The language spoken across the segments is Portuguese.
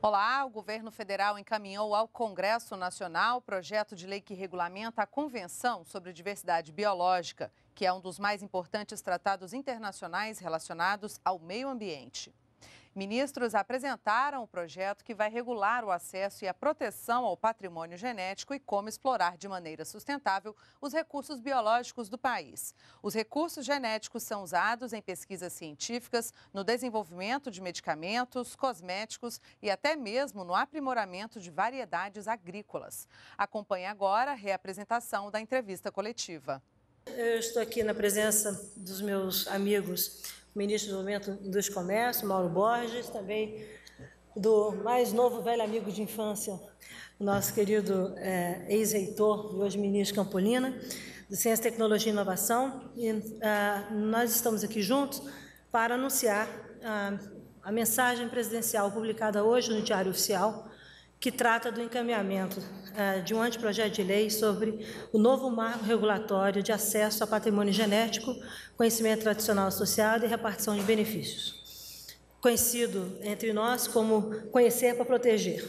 Olá, o governo federal encaminhou ao Congresso Nacional o projeto de lei que regulamenta a Convenção sobre Diversidade Biológica, que é um dos mais importantes tratados internacionais relacionados ao meio ambiente. Ministros apresentaram o projeto que vai regular o acesso e a proteção ao patrimônio genético e como explorar de maneira sustentável os recursos biológicos do país. Os recursos genéticos são usados em pesquisas científicas, no desenvolvimento de medicamentos, cosméticos e até mesmo no aprimoramento de variedades agrícolas. Acompanhe agora a reapresentação da entrevista coletiva. Eu estou aqui na presença dos meus amigos, o ministro do Desenvolvimento do Comércio, Mauro Borges, também do mais novo velho amigo de infância, o nosso querido ex-reitor, hoje ministro Campolina, de Ciência, Tecnologia e Inovação. E nós estamos aqui juntos para anunciar a mensagem presidencial publicada hoje no Diário Oficial, que trata do encaminhamento de um anteprojeto de lei sobre o novo marco regulatório de acesso a patrimônio genético, conhecimento tradicional associado e repartição de benefícios, conhecido entre nós como Conhecer para Proteger.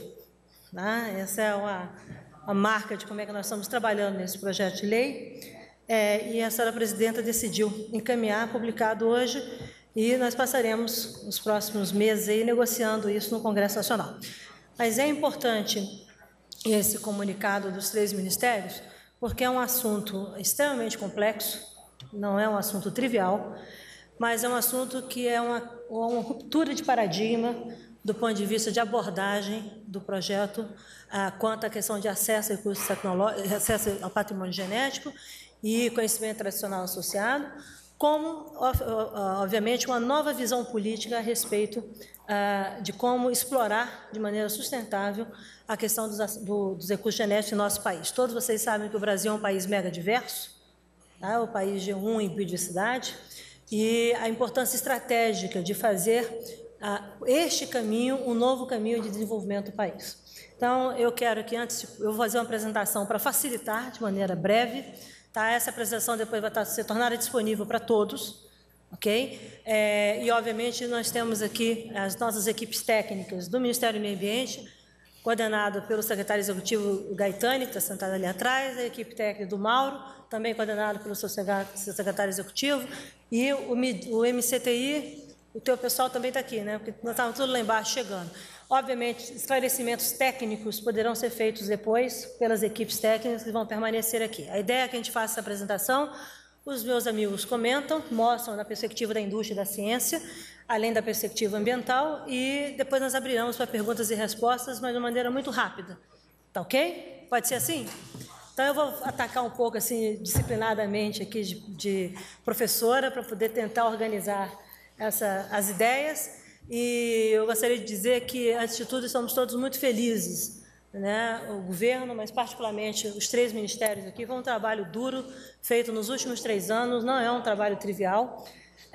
Essa é a marca de como é que nós estamos trabalhando nesse projeto de lei, e a senhora presidenta decidiu encaminhar, publicado hoje, e nós passaremos os próximos meses aí negociando isso no Congresso Nacional. Mas é importante esse comunicado dos três ministérios, porque é um assunto extremamente complexo, não é um assunto trivial, mas é um assunto que é uma ruptura de paradigma do ponto de vista de abordagem do projeto quanto à questão de acesso a recursos tecnológicos, acesso ao patrimônio genético e conhecimento tradicional associado, como, obviamente, uma nova visão política a respeito de como explorar de maneira sustentável a questão dos recursos genéticos em nosso país. Todos vocês sabem que o Brasil é um país mega diverso, o país G1 em biodiversidade, e a importância estratégica de fazer este caminho um novo caminho de desenvolvimento do país. Então, eu quero que eu vou fazer uma apresentação para facilitar de maneira breve. Essa apresentação depois vai ser tornada disponível para todos, ok? E, obviamente, nós temos aqui as nossas equipes técnicas do Ministério do Meio Ambiente, coordenado pelo secretário executivo Gaetani, que está sentado ali atrás, a equipe técnica do Mauro, também coordenado pelo seu secretário executivo, e o MCTI, o teu pessoal também está aqui, né? Porque nós estávamos tudo lá embaixo chegando. Obviamente, esclarecimentos técnicos poderão ser feitos depois pelas equipes técnicas que vão permanecer aqui. A ideia é que a gente faça essa apresentação, os meus amigos comentam, mostram na perspectiva da indústria e da ciência, além da perspectiva ambiental, e depois nós abriremos para perguntas e respostas, mas de uma maneira muito rápida. Tá ok? Pode ser assim? Então, eu vou atacar um pouco, assim, disciplinadamente aqui de professora, para poder tentar organizar as ideias. E eu gostaria de dizer que, antes de tudo, estamos todos muito felizes, né? O governo, mas particularmente os três ministérios aqui, foi um trabalho duro, feito nos últimos 3 anos, não é um trabalho trivial,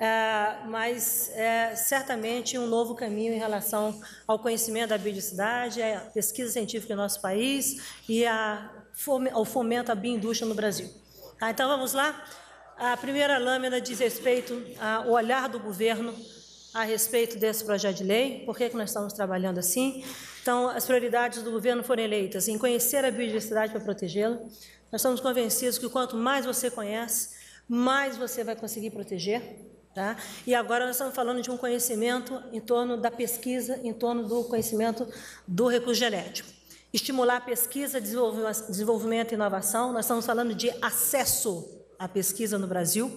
mas é certamente um novo caminho em relação ao conhecimento da biodiversidade, à pesquisa científica no nosso país e ao fomento à bioindústria no Brasil. Então, vamos lá? A primeira lâmina diz respeito ao olhar do governo a respeito desse projeto de lei, por que nós estamos trabalhando assim. Então, as prioridades do governo foram eleitas em conhecer a biodiversidade para protegê-la. Nós estamos convencidos que quanto mais você conhece, mais você vai conseguir proteger. Tá? E agora nós estamos falando de um conhecimento em torno da pesquisa, em torno do conhecimento do recurso genético. Estimular a pesquisa, desenvolvimento e inovação. Nós estamos falando de acesso à pesquisa no Brasil.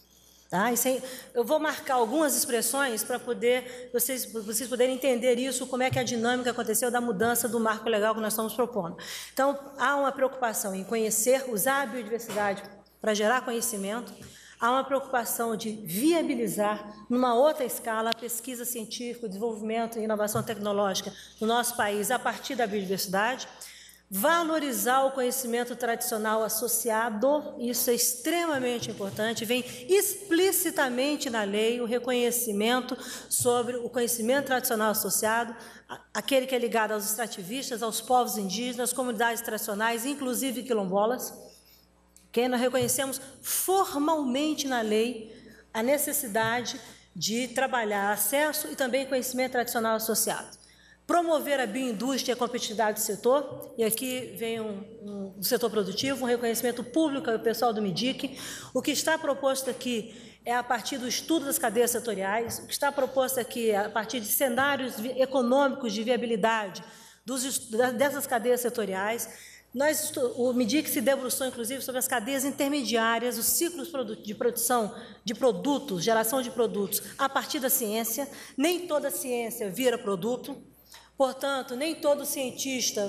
Eu vou marcar algumas expressões para poder vocês poderem entender isso, como é que a dinâmica aconteceu da mudança do marco legal que nós estamos propondo. Então, há uma preocupação em conhecer, usar a biodiversidade para gerar conhecimento, há uma preocupação de viabilizar, numa outra escala, a pesquisa científica, o desenvolvimento e inovação tecnológica no nosso país a partir da biodiversidade, valorizar o conhecimento tradicional associado, isso é extremamente importante, vem explicitamente na lei o reconhecimento sobre o conhecimento tradicional associado, aquele que é ligado aos extrativistas, aos povos indígenas, às comunidades tradicionais, inclusive quilombolas, que nós reconhecemos formalmente na lei a necessidade de trabalhar acesso e também conhecimento tradicional associado. promover a bioindústria e a competitividade do setor, e aqui vem do setor produtivo, um reconhecimento público ao pessoal do MIDIC. O que está proposto aqui é a partir do estudo das cadeias setoriais, o que está proposto aqui é a partir de cenários econômicos de viabilidade dessas cadeias setoriais. O MIDIC se debruçou, inclusive, sobre as cadeias intermediárias, os ciclos de produção de produtos, geração de produtos, a partir da ciência. Nem toda ciência vira produto, portanto, nem todo cientista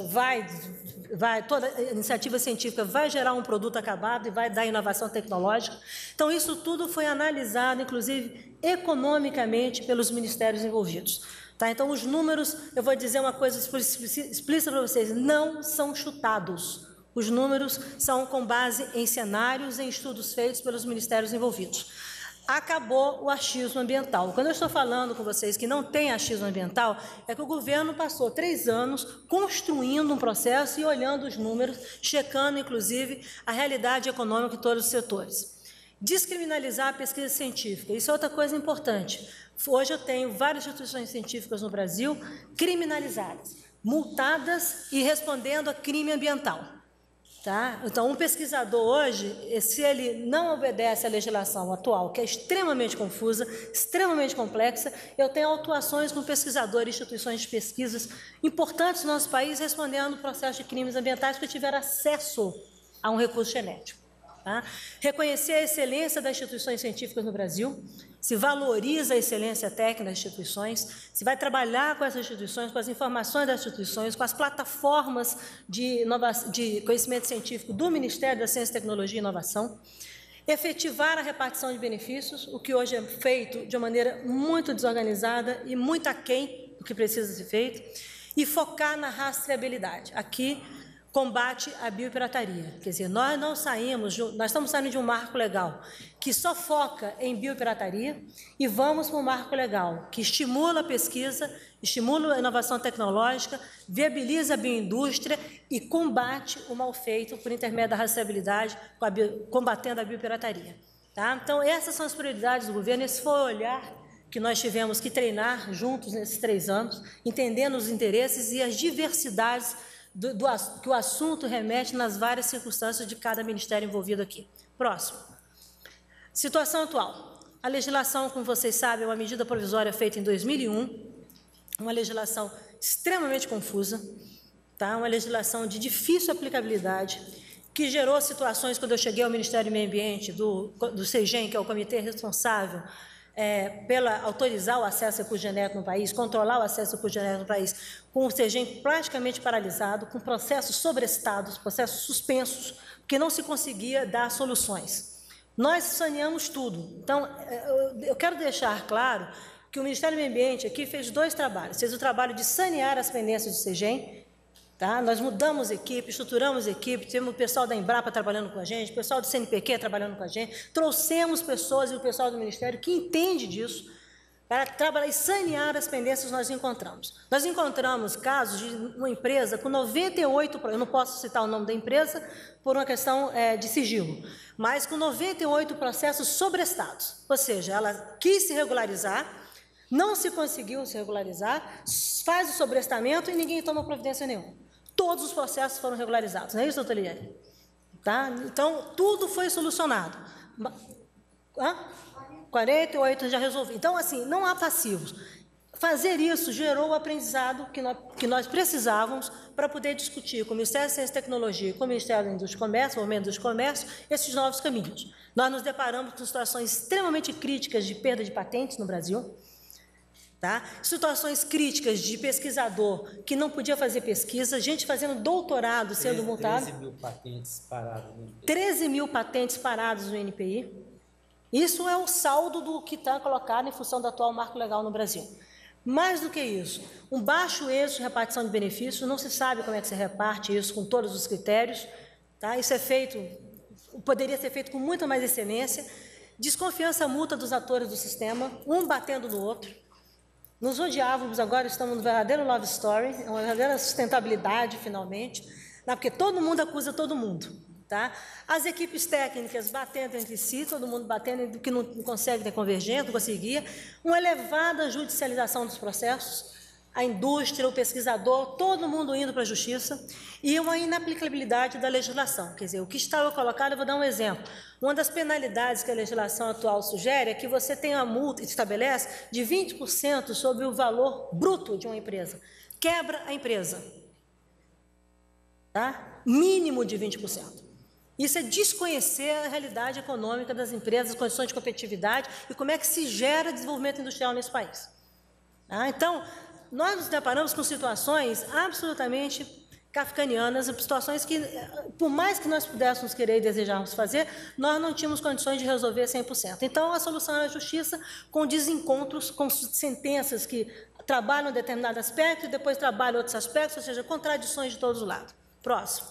toda iniciativa científica vai gerar um produto acabado e vai dar inovação tecnológica. Então, isso tudo foi analisado, inclusive, economicamente pelos ministérios envolvidos. Tá? Então, os números, eu vou dizer uma coisa explícita para vocês, não são chutados. Os números são com base em cenários, em estudos feitos pelos ministérios envolvidos. Acabou o achismo ambiental. Quando eu estou falando com vocês que não tem achismo ambiental, é que o governo passou 3 anos construindo um processo e olhando os números, checando, inclusive, a realidade econômica em todos os setores. Descriminalizar a pesquisa científica, isso é outra coisa importante. Hoje eu tenho várias instituições científicas no Brasil criminalizadas, multadas e respondendo a crime ambiental. Tá? Então, um pesquisador hoje, se ele não obedece à legislação atual, que é extremamente confusa, extremamente complexa, eu tenho autuações com pesquisadores e instituições de pesquisas importantes no nosso país respondendo ao processo de crimes ambientais porque tiveram acesso a um recurso genético. Tá? Reconhecer a excelência das instituições científicas no Brasil, se valoriza a excelência técnica das instituições, se vai trabalhar com essas instituições, com as informações das instituições, com as plataformas de conhecimento científico do Ministério da Ciência, Tecnologia e Inovação, efetivar a repartição de benefícios, o que hoje é feito de uma maneira muito desorganizada e muito aquém do que precisa ser feito, e focar na rastreabilidade. Aqui, combate à biopirataria. Quer dizer, nós estamos saindo de um marco legal que só foca em biopirataria e vamos para um marco legal que estimula a pesquisa, estimula a inovação tecnológica, viabiliza a bioindústria e combate o mal feito por intermédio da rastreabilidade, combatendo a biopirataria. Tá? Então, essas são as prioridades do governo, esse foi o olhar que nós tivemos que treinar juntos nesses 3 anos, entendendo os interesses e as diversidades que o assunto remete nas várias circunstâncias de cada ministério envolvido aqui. Próximo. Situação atual. A legislação, como vocês sabem, é uma medida provisória feita em 2001, uma legislação extremamente confusa, tá? Uma legislação de difícil aplicabilidade, que gerou situações, quando eu cheguei ao Ministério do Meio Ambiente, do CEGEM, que é o comitê responsável pela autorizar o acesso a recurso genético no país, controlar o acesso a recurso genético no país, com o CEGEM praticamente paralisado, com processos sobrestados, processos suspensos, porque não se conseguia dar soluções. Nós saneamos tudo. Então, eu quero deixar claro que o Ministério do Meio Ambiente aqui fez 2 trabalhos. Fez o trabalho de sanear as pendências do CEGEM. Tá? Nós mudamos equipe, estruturamos equipe, temos o pessoal da Embrapa trabalhando com a gente, o pessoal do CNPq trabalhando com a gente, trouxemos pessoas e o pessoal do Ministério que entende disso, para trabalhar e sanear as pendências nós encontramos. Nós encontramos casos de uma empresa com 98, eu não posso citar o nome da empresa por uma questão de sigilo, mas com 98 processos sobrestados, ou seja, ela quis se regularizar, não se conseguiu se regularizar, faz o sobrestamento e ninguém toma providência nenhuma. Todos os processos foram regularizados, não é isso, doutor Liane? Tá? Então, tudo foi solucionado. 48 já resolvi. Então, assim, não há passivos. Fazer isso gerou o aprendizado que nós precisávamos para poder discutir com o Ministério da Ciência e Tecnologia, com o Ministério da Indústria e Comércio, o Movimento da Indústria e Comércio, esses novos caminhos. Nós nos deparamos com situações extremamente críticas de perda de patentes no Brasil, tá? Situações críticas de pesquisador que não podia fazer pesquisa, gente fazendo doutorado, sendo multado. 13 mil patentes paradas no NPI. 13 mil patentes paradas no NPI. Isso é o saldo do que está colocado em função do atual marco legal no Brasil. Mais do que isso, um baixo êxito de repartição de benefícios, não se sabe como é que se reparte isso com todos os critérios, tá? Isso é feito, poderia ser feito com muita mais excelência. Desconfiança mútua dos atores do sistema, um batendo no outro. Nos odiávamos, agora estamos no verdadeiro love story, uma verdadeira sustentabilidade, finalmente, né? Porque todo mundo acusa todo mundo. Tá? As equipes técnicas batendo entre si, todo mundo batendo, que não consegue ter convergência, não conseguia. Uma elevada judicialização dos processos. a indústria, o pesquisador, todo mundo indo para a justiça, e uma inaplicabilidade da legislação. Quer dizer, o que estava colocado, eu vou dar um exemplo. Uma das penalidades que a legislação atual sugere é que você tenha uma multa, estabelece, de 20% sobre o valor bruto de uma empresa. Quebra a empresa. Tá? Mínimo de 20%. Isso é desconhecer a realidade econômica das empresas, as condições de competitividade e como é que se gera desenvolvimento industrial nesse país. Tá? Então, nós nos deparamos com situações absolutamente kafkanianas, situações que, por mais que nós pudéssemos querer e desejarmos fazer, nós não tínhamos condições de resolver 100%. Então, a solução é a justiça com desencontros, com sentenças que trabalham um determinado aspecto e depois trabalham outros aspectos, ou seja, contradições de todos os lados. Próximo.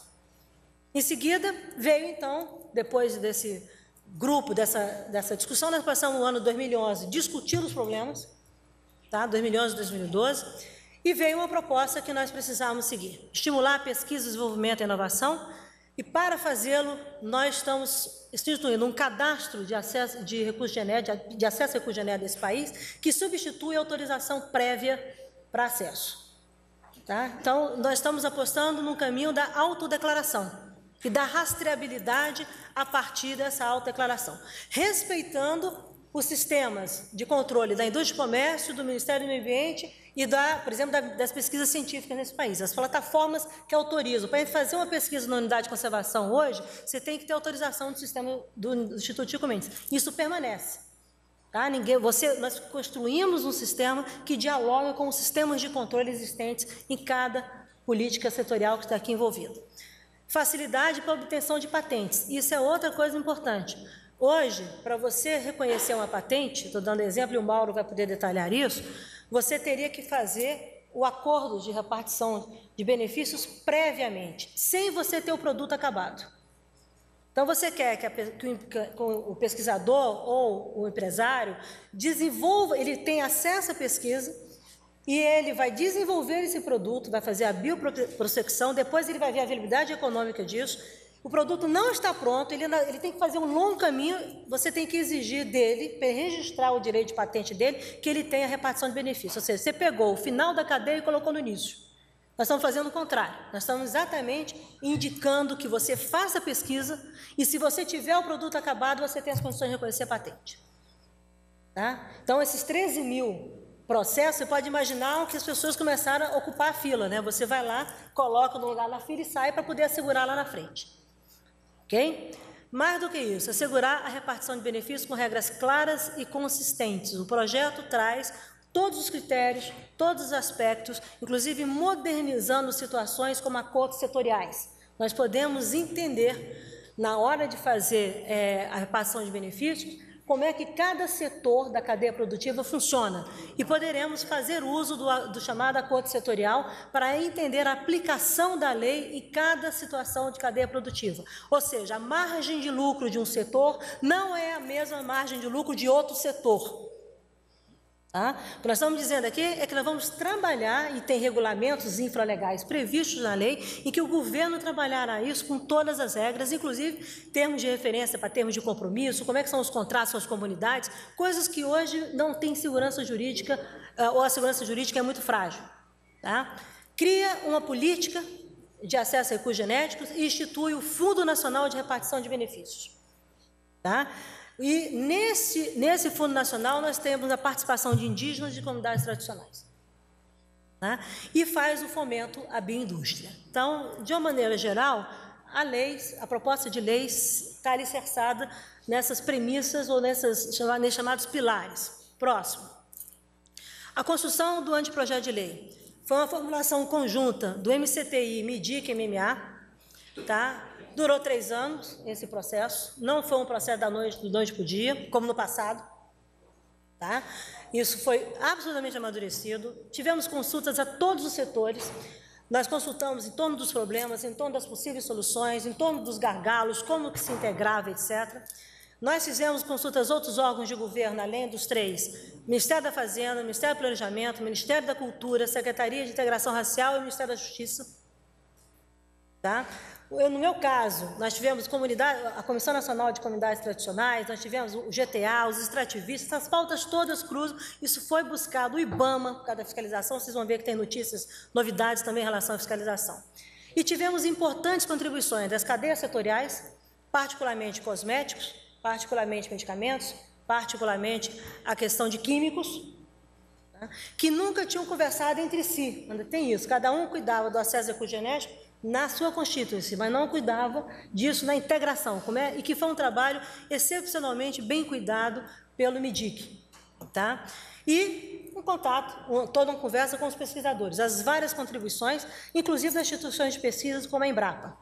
Em seguida, veio, então, depois desse grupo, dessa discussão, nós passamos o ano 2011 discutindo os problemas, tá? 2011 e 2012, e veio uma proposta que nós precisávamos seguir. Estimular a pesquisa, desenvolvimento e inovação, e para fazê-lo, nós estamos instituindo um cadastro de acesso a recursos genéticos desse país, que substitui a autorização prévia para acesso. Tá? Então, nós estamos apostando no caminho da autodeclaração e da rastreabilidade a partir dessa autodeclaração, respeitando os sistemas de controle da indústria e comércio, do Ministério do Meio Ambiente e, por exemplo, das pesquisas científicas nesse país, as plataformas que autorizam. Para fazer uma pesquisa na unidade de conservação hoje, você tem que ter autorização do sistema do Instituto Chico Mendes. Isso permanece. Tá? Nós construímos um sistema que dialoga com os sistemas de controle existentes em cada política setorial que está aqui envolvida. Facilidade para a obtenção de patentes. Isso é outra coisa importante. Hoje, para você reconhecer uma patente, estou dando exemplo e o Mauro vai poder detalhar isso, você teria que fazer o acordo de repartição de benefícios previamente, sem você ter o produto acabado. Então, você quer que o pesquisador ou o empresário desenvolva, ele tenha acesso à pesquisa e ele vai desenvolver esse produto, vai fazer a bioprospecção, depois ele vai ver a viabilidade econômica disso. O produto não está pronto, ele tem que fazer um longo caminho, você tem que exigir dele, para registrar o direito de patente dele, que ele tenha repartição de benefícios. Ou seja, você pegou o final da cadeia e colocou no início. Nós estamos fazendo o contrário. Nós estamos exatamente indicando que você faça a pesquisa e, se você tiver o produto acabado, você tem as condições de reconhecer a patente. Tá? Então, esses 13 mil processos, você pode imaginar que as pessoas começaram a ocupar a fila, né? Você vai lá, coloca no lugar na fila e sai para poder assegurar lá na frente. Ok? Mais do que isso, assegurar a repartição de benefícios com regras claras e consistentes. O projeto traz todos os critérios, todos os aspectos, inclusive modernizando situações como acordos setoriais. Nós podemos entender, na hora de fazer a repartição de benefícios, como é que cada setor da cadeia produtiva funciona. E poderemos fazer uso do chamado acordo setorial para entender a aplicação da lei em cada situação de cadeia produtiva. Ou seja, a margem de lucro de um setor não é a mesma margem de lucro de outro setor. Tá? O que nós estamos dizendo aqui é que nós vamos trabalhar, e tem regulamentos infralegais previstos na lei, em que o governo trabalhará isso com todas as regras, inclusive termos de referência para termos de compromisso, como é que são os contratos com as comunidades, coisas que hoje não têm segurança jurídica, ou a segurança jurídica é muito frágil. Tá? Cria uma política de acesso a recursos genéticos e institui o Fundo Nacional de Repartição de Benefícios. Tá? E nesse Fundo Nacional nós temos a participação de indígenas e de comunidades tradicionais. Tá? E faz o fomento à bioindústria. Então, de uma maneira geral, a proposta de lei está alicerçada nessas premissas ou nesses chamados pilares. Próximo. A construção do anteprojeto de lei. Foi uma formulação conjunta do MCTI, MIDIC e MMA, tá? Durou 3 anos esse processo, não foi um processo do noite para o dia, como no passado. Tá? Isso foi absolutamente amadurecido. Tivemos consultas a todos os setores, nós consultamos em torno dos problemas, em torno das possíveis soluções, em torno dos gargalos, como que se integrava, etc. Nós fizemos consultas a outros órgãos de governo, além dos 3, Ministério da Fazenda, Ministério do Planejamento, Ministério da Cultura, Secretaria de Integração Racial e Ministério da Justiça. Tá? No meu caso, nós tivemos a Comissão Nacional de Comunidades Tradicionais, nós tivemos o GTA, os extrativistas, essas pautas todas cruzam, isso foi buscado, o IBAMA, por causa da fiscalização, vocês vão ver que tem notícias, novidades também em relação à fiscalização. E tivemos importantes contribuições das cadeias setoriais, particularmente cosméticos, particularmente medicamentos, particularmente a questão de químicos, tá? Que nunca tinham conversado entre si, ainda tem isso, cada um cuidava do acesso ao recurso genético na sua constituição, mas não cuidava disso na integração, e que foi um trabalho excepcionalmente bem cuidado pelo MIDIC, tá? E um contato, toda uma conversa com os pesquisadores, as várias contribuições, inclusive das instituições de pesquisa como a Embrapa,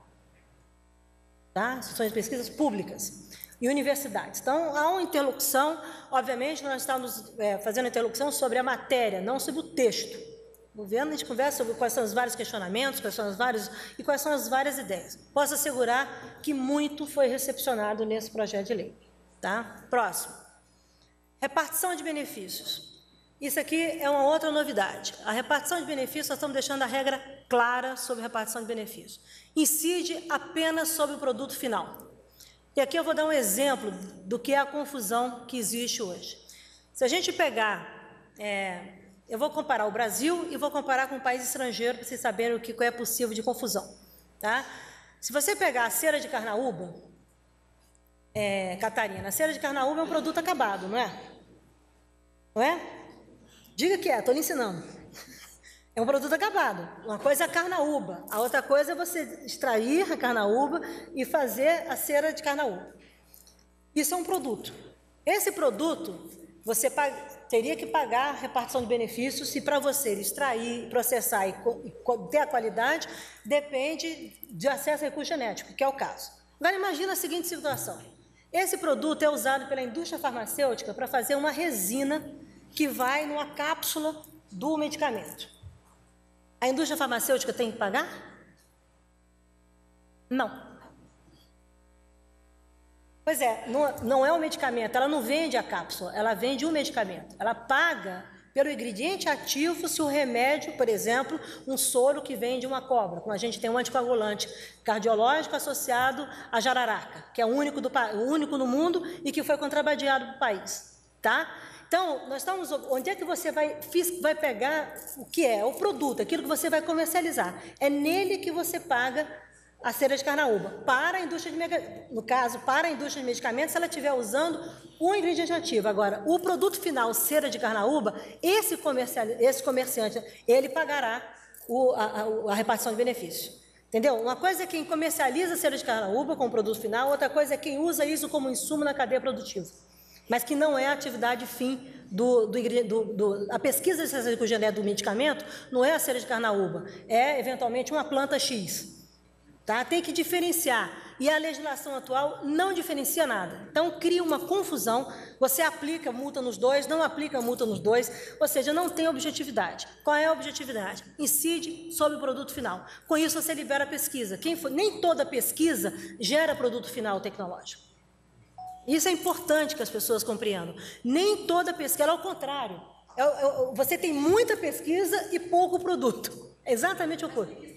tá? Instituições de pesquisas públicas e universidades. Então, há uma interlocução, obviamente, nós estamos fazendo interlocução sobre a matéria, não sobre o texto. O governo, a gente conversa sobre quais são os vários questionamentos, quais são as várias ideias. Posso assegurar que muito foi recepcionado nesse projeto de lei. Tá? Próximo. Repartição de benefícios. Isso aqui é uma outra novidade. A repartição de benefícios, nós estamos deixando a regra clara sobre repartição de benefícios. Incide apenas sobre o produto final. E aqui eu vou dar um exemplo do que é a confusão que existe hoje. Se a gente pegar... eu vou comparar o Brasil e vou comparar com um país estrangeiro para vocês saberem o que é possível de confusão. Tá? Se você pegar a cera de carnaúba, Catarina, a cera de carnaúba é um produto acabado, não é? Não é? Diga que estou lhe ensinando. É um produto acabado. Uma coisa é a carnaúba, a outra coisa é você extrair a carnaúba e fazer a cera de carnaúba. Isso é um produto. Esse produto, você teria que pagar a repartição de benefícios se para você extrair, processar e ter a qualidade, depende de acesso a recurso genético, que é o caso. Agora, imagina a seguinte situação. Esse produto é usado pela indústria farmacêutica para fazer uma resina que vai numa cápsula do medicamento. A indústria farmacêutica tem que pagar? Não. Pois é, não é um medicamento, ela não vende a cápsula, ela vende um medicamento. Ela paga pelo ingrediente ativo se o remédio, por exemplo, um soro que vem de uma cobra, como a gente tem um anticoagulante cardiológico associado à jararaca, que é o único no mundo e que foi contrabandeado para o país. Tá? Então, nós estamos, onde é que você vai pegar o que é? O produto, aquilo que você vai comercializar. É nele que você paga a cera de carnaúba. Para a indústria no caso, para a indústria de medicamentos, se ela estiver usando um ingrediente ativo. Agora, o produto final, cera de carnaúba, esse comerciante, ele pagará a repartição de benefícios. Entendeu? Uma coisa é quem comercializa a cera de carnaúba como produto final, outra coisa é quem usa isso como insumo na cadeia produtiva. Mas que não é a atividade fim a pesquisa de recurso genético do medicamento não é a cera de carnaúba, é eventualmente uma planta X. Tá? Tem que diferenciar. E a legislação atual não diferencia nada. Então, cria uma confusão. Você aplica multa nos dois, não aplica multa nos dois, ou seja, não tem objetividade. Qual é a objetividade? Incide sobre o produto final. Com isso, você libera a pesquisa. Nem toda pesquisa gera produto final tecnológico. Isso é importante que as pessoas compreendam. Nem toda pesquisa, ela é ao contrário. Você tem muita pesquisa e pouco produto. É exatamente o oposto.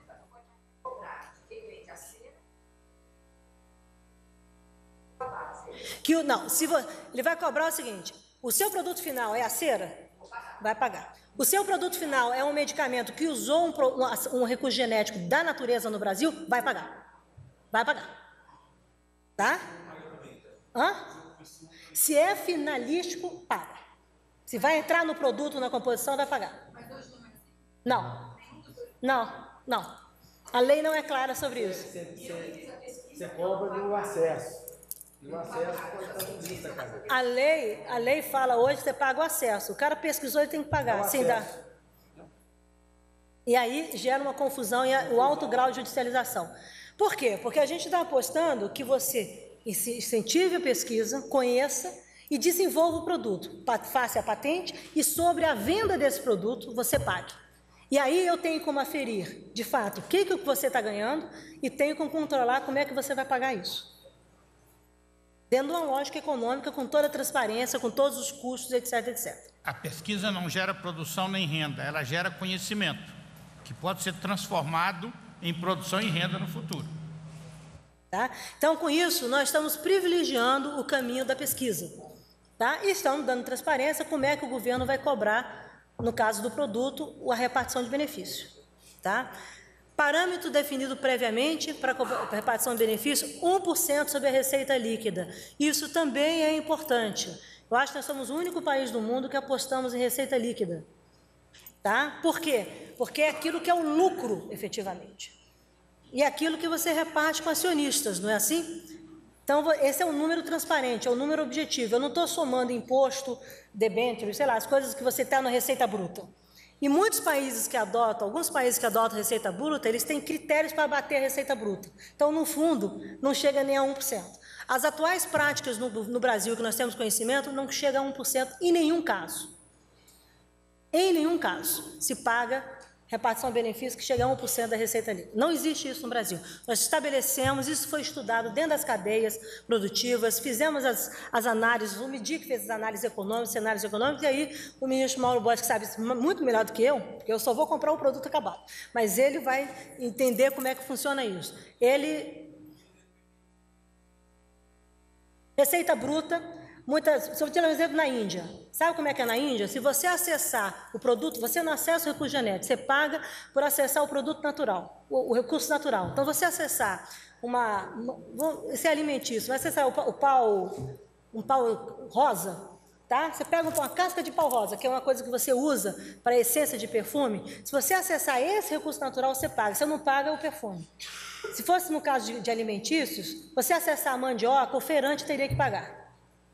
Ele vai cobrar o seguinte: o seu produto final é a cera? Vai pagar. O seu produto final é um medicamento que usou um recurso genético da natureza no Brasil? Vai pagar. Vai pagar. Tá? Hã? Se é finalístico, paga. Se vai entrar no produto, na composição, vai pagar. Não. Não. A lei não é clara sobre isso. Você cobra no acesso. O acesso pode estar no lista, cara. A lei fala hoje que você paga o acesso. O cara pesquisou, ele tem que pagar. Sem dar. E aí gera uma confusão e o alto grau de judicialização. Por quê? Porque a gente está apostando que você incentive a pesquisa, conheça e desenvolva o produto. Faça a patente e sobre a venda desse produto você pague. E aí eu tenho como aferir, de fato, o que você está ganhando e tenho como controlar como é que você vai pagar isso. Dentro de uma lógica econômica, com toda a transparência, com todos os custos, etc, etc. A pesquisa não gera produção nem renda, ela gera conhecimento, que pode ser transformado em produção e renda no futuro. Tá? Então, com isso, nós estamos privilegiando o caminho da pesquisa. Tá? E estamos dando transparência como é que o governo vai cobrar, no caso do produto, a repartição de benefício. Tá? Parâmetro definido previamente para a repartição de benefício, 1% sobre a receita líquida. Isso também é importante. Eu acho que nós somos o único país do mundo que apostamos em receita líquida. Tá? Por quê? Porque é aquilo que é o lucro, efetivamente. E é aquilo que você reparte com acionistas, não é assim? Então, esse é um número transparente, é um número objetivo. Eu não estou somando imposto, debênture, sei lá, as coisas que você está na receita bruta. E muitos países que adotam, alguns países que adotam receita bruta, eles têm critérios para bater a receita bruta. Então, no fundo, não chega nem a 1%. As atuais práticas no Brasil, que nós temos conhecimento, não chega a 1% em nenhum caso. Em nenhum caso se paga repartição de benefícios que chega a 1% da receita líquida. Não existe isso no Brasil. Nós estabelecemos, isso foi estudado dentro das cadeias produtivas, fizemos as análises, o MIDIC fez as análises econômicas, cenários econômicos, e aí o ministro Mauro Borges, que sabe muito melhor do que eu, porque eu só vou comprar o produto acabado, mas ele vai entender como é que funciona isso. Receita bruta, se eu tiver um exemplo na Índia, sabe como é que é na Índia? Se você acessar o produto, você não acessa o recurso genético, você paga por acessar o produto natural, o recurso natural. Então, você acessar esse é alimentício, vai acessar um pau rosa, tá? Você pega uma casca de pau rosa, que é uma coisa que você usa para essência de perfume. Se você acessar esse recurso natural, você paga. Se não paga, é o perfume. Se fosse no caso de alimentícios, você acessar a mandioca, o feirante teria que pagar.